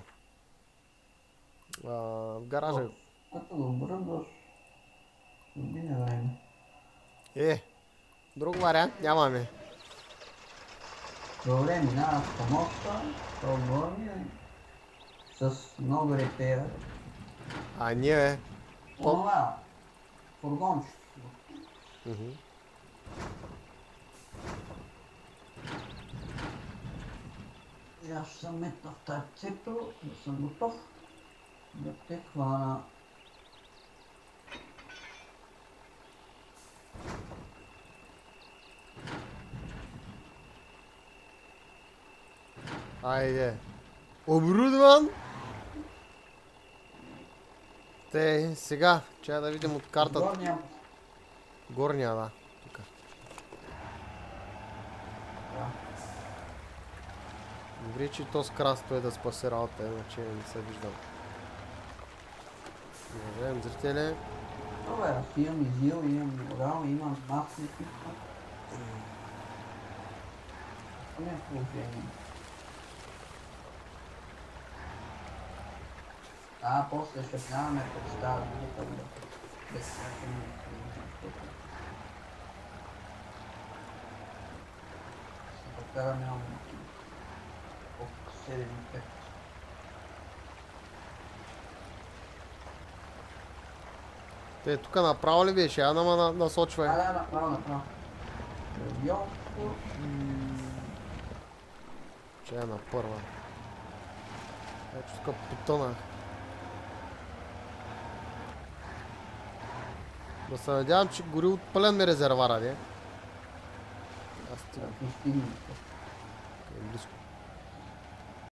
В гаража. Като го оборудваш, мине време. Друг вариант нямаме. Добре, минаваш по моста, то горния, с много репера. А ние, Това, фургончето. И аз ще съм метна в тази цепто, да съм готов да те хвана. айде. Оборудван. Сега, чая да видим от картата. Горния. Горния, да. Тука. Да. Добре, че то с крас той да спаси работа, иначе не се виждам. Уважаем зрители. Добре, аз имам изил, имам морал, имам масни пипа. Това е положение. После ще минаваме през тази група. Караме от 7,5. Те, тук направо ли беше? Я насочвай. Да, направо. Йо, Че е на първа. Ето тук потънах. Да се надявам, че гори от пълен ми резервара, не? Аз стигам. ти стигна. Е близко.